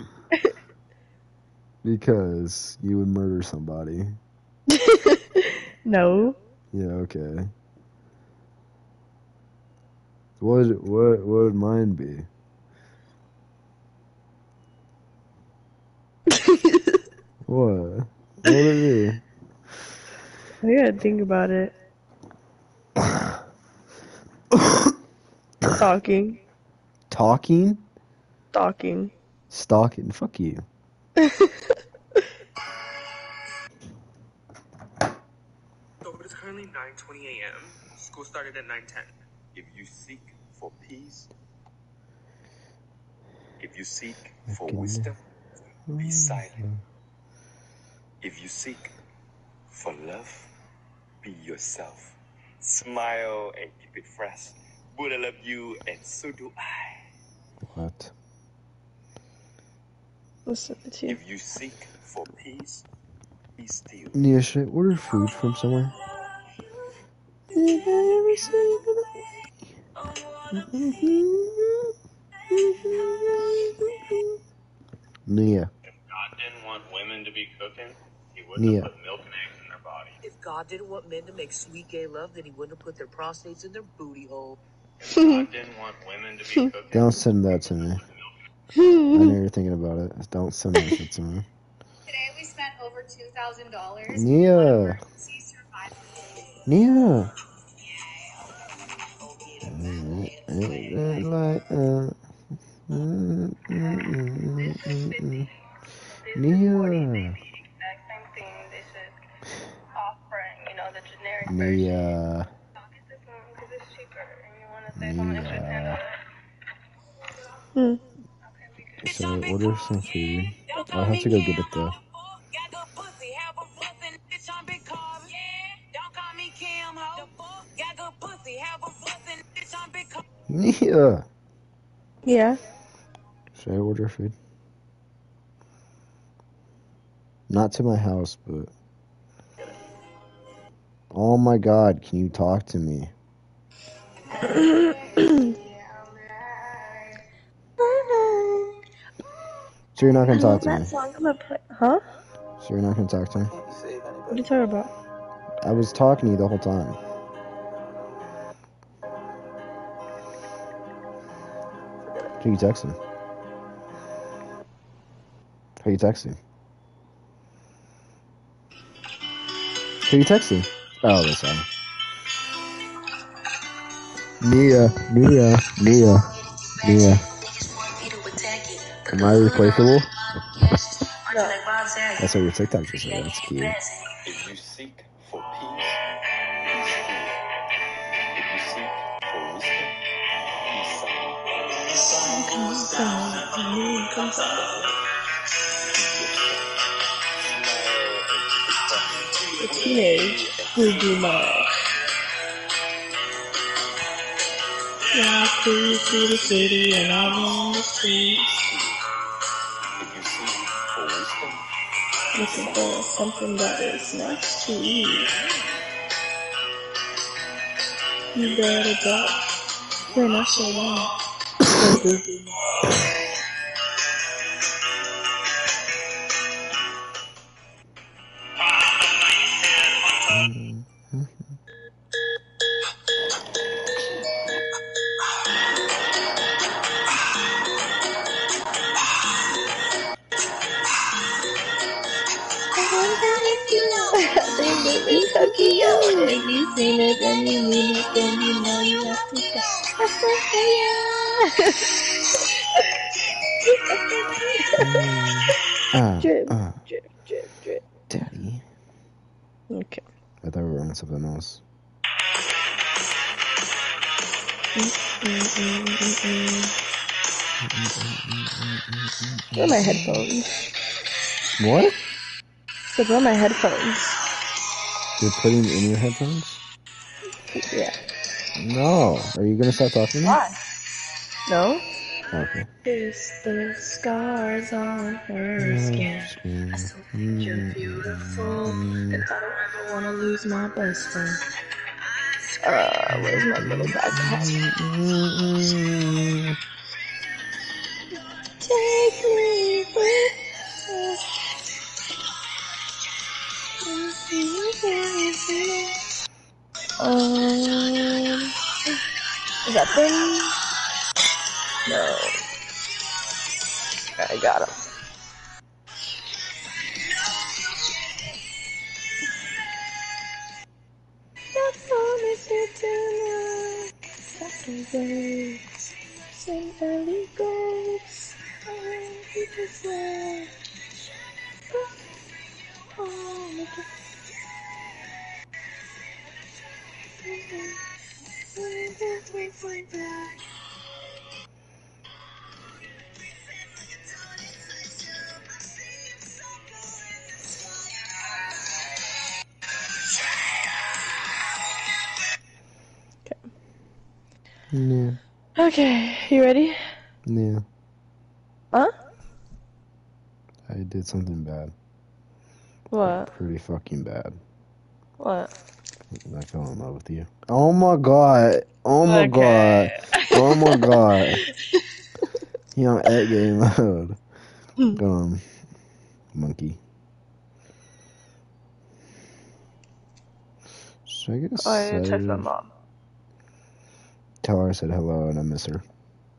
Because you would murder somebody. No. Yeah, okay. What would mine be? What? What would it I gotta think about it. Stalking. Talking? Stalking. Stalking? Fuck you. So it is currently 9:20 a.m. School started at 9:10. If you seek for peace, if you seek for wisdom, be silent. If you seek for love, be yourself. Smile and keep it fresh. Buddha love you and so do I. What? Listen to you. If you seek for peace, be still. Nia, should I order food from somewhere? Nia. If God didn't want women to be cooking, he wouldn't Nia. have put milk and eggs in their body. if God didn't want men to make sweet gay love, then he wouldn't have put their prostates in their booty hole. If God didn't want women to be cooking, Don't send that to me. I know you're thinking about it. Don't send that shit to me. Today we spent over $2,000. Nia. Emergency survival. Nia. Nia. Nia. Nia. Hmm. So order some food. I'll have to go get it though. Nia. Yeah. Should I order food? Not to my house, but... Oh my god, can you talk to me? So you're not gonna I talk love to me? that song. I'm gonna play. Huh? So you're not gonna talk to me? What are you talking about? I was talking to you the whole time. Who you texting? Who you texting? Who you texting? Oh, that's fine. Nia. Am I replaceable? No. That's what your TikTok just said. That's cute. If you seek for peace, peace here. If you seek for wisdom, peace The teenage Boogie Mom. Yeah, please see the city and I want to see. If you seek for wisdom, Listen for something that is next to you. You better duck when I say that. So Boogie Mom. Tokyo. If you seen it, then you mean it, then you know you have to say, drip, drip, drip, drip. Daddy. Okay. I thought we were on something else. Where are my headphones? What? So where are my headphones? You're putting in your headphones? Yeah. No. Are you gonna stop talking to me? Why? No. Okay. It's the scars on her skin. I still think you're beautiful, and I don't ever want to lose my best friend. Where's my little backpack? Take me with is that them? No. I got him. I promise you tonight. Saturday. Send early ghosts. I want you to say. Oh, make it. Yeah. Okay, you ready? Yeah. Huh? I did something bad. What? Pretty fucking bad. What? I fell in love with you. Oh my god. Oh my Okay. god. Oh my god. Yeah, I'm at game mode. Monkey. Should I get a I need to text my save? mom. Tell her I said hello and I miss her.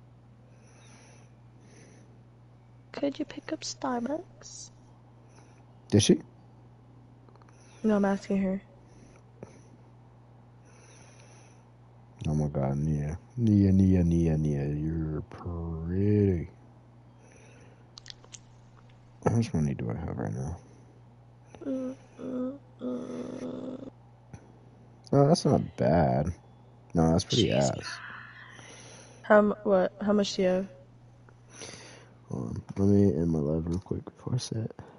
Could you pick up Starbucks? Did she? No, I'm asking her. Oh my god, Nia. Nia, you're pretty. How much money do I have right now? No, that's not bad. No, that's pretty ass. How much do you have? Hold on. Let me end my live real quick before I set.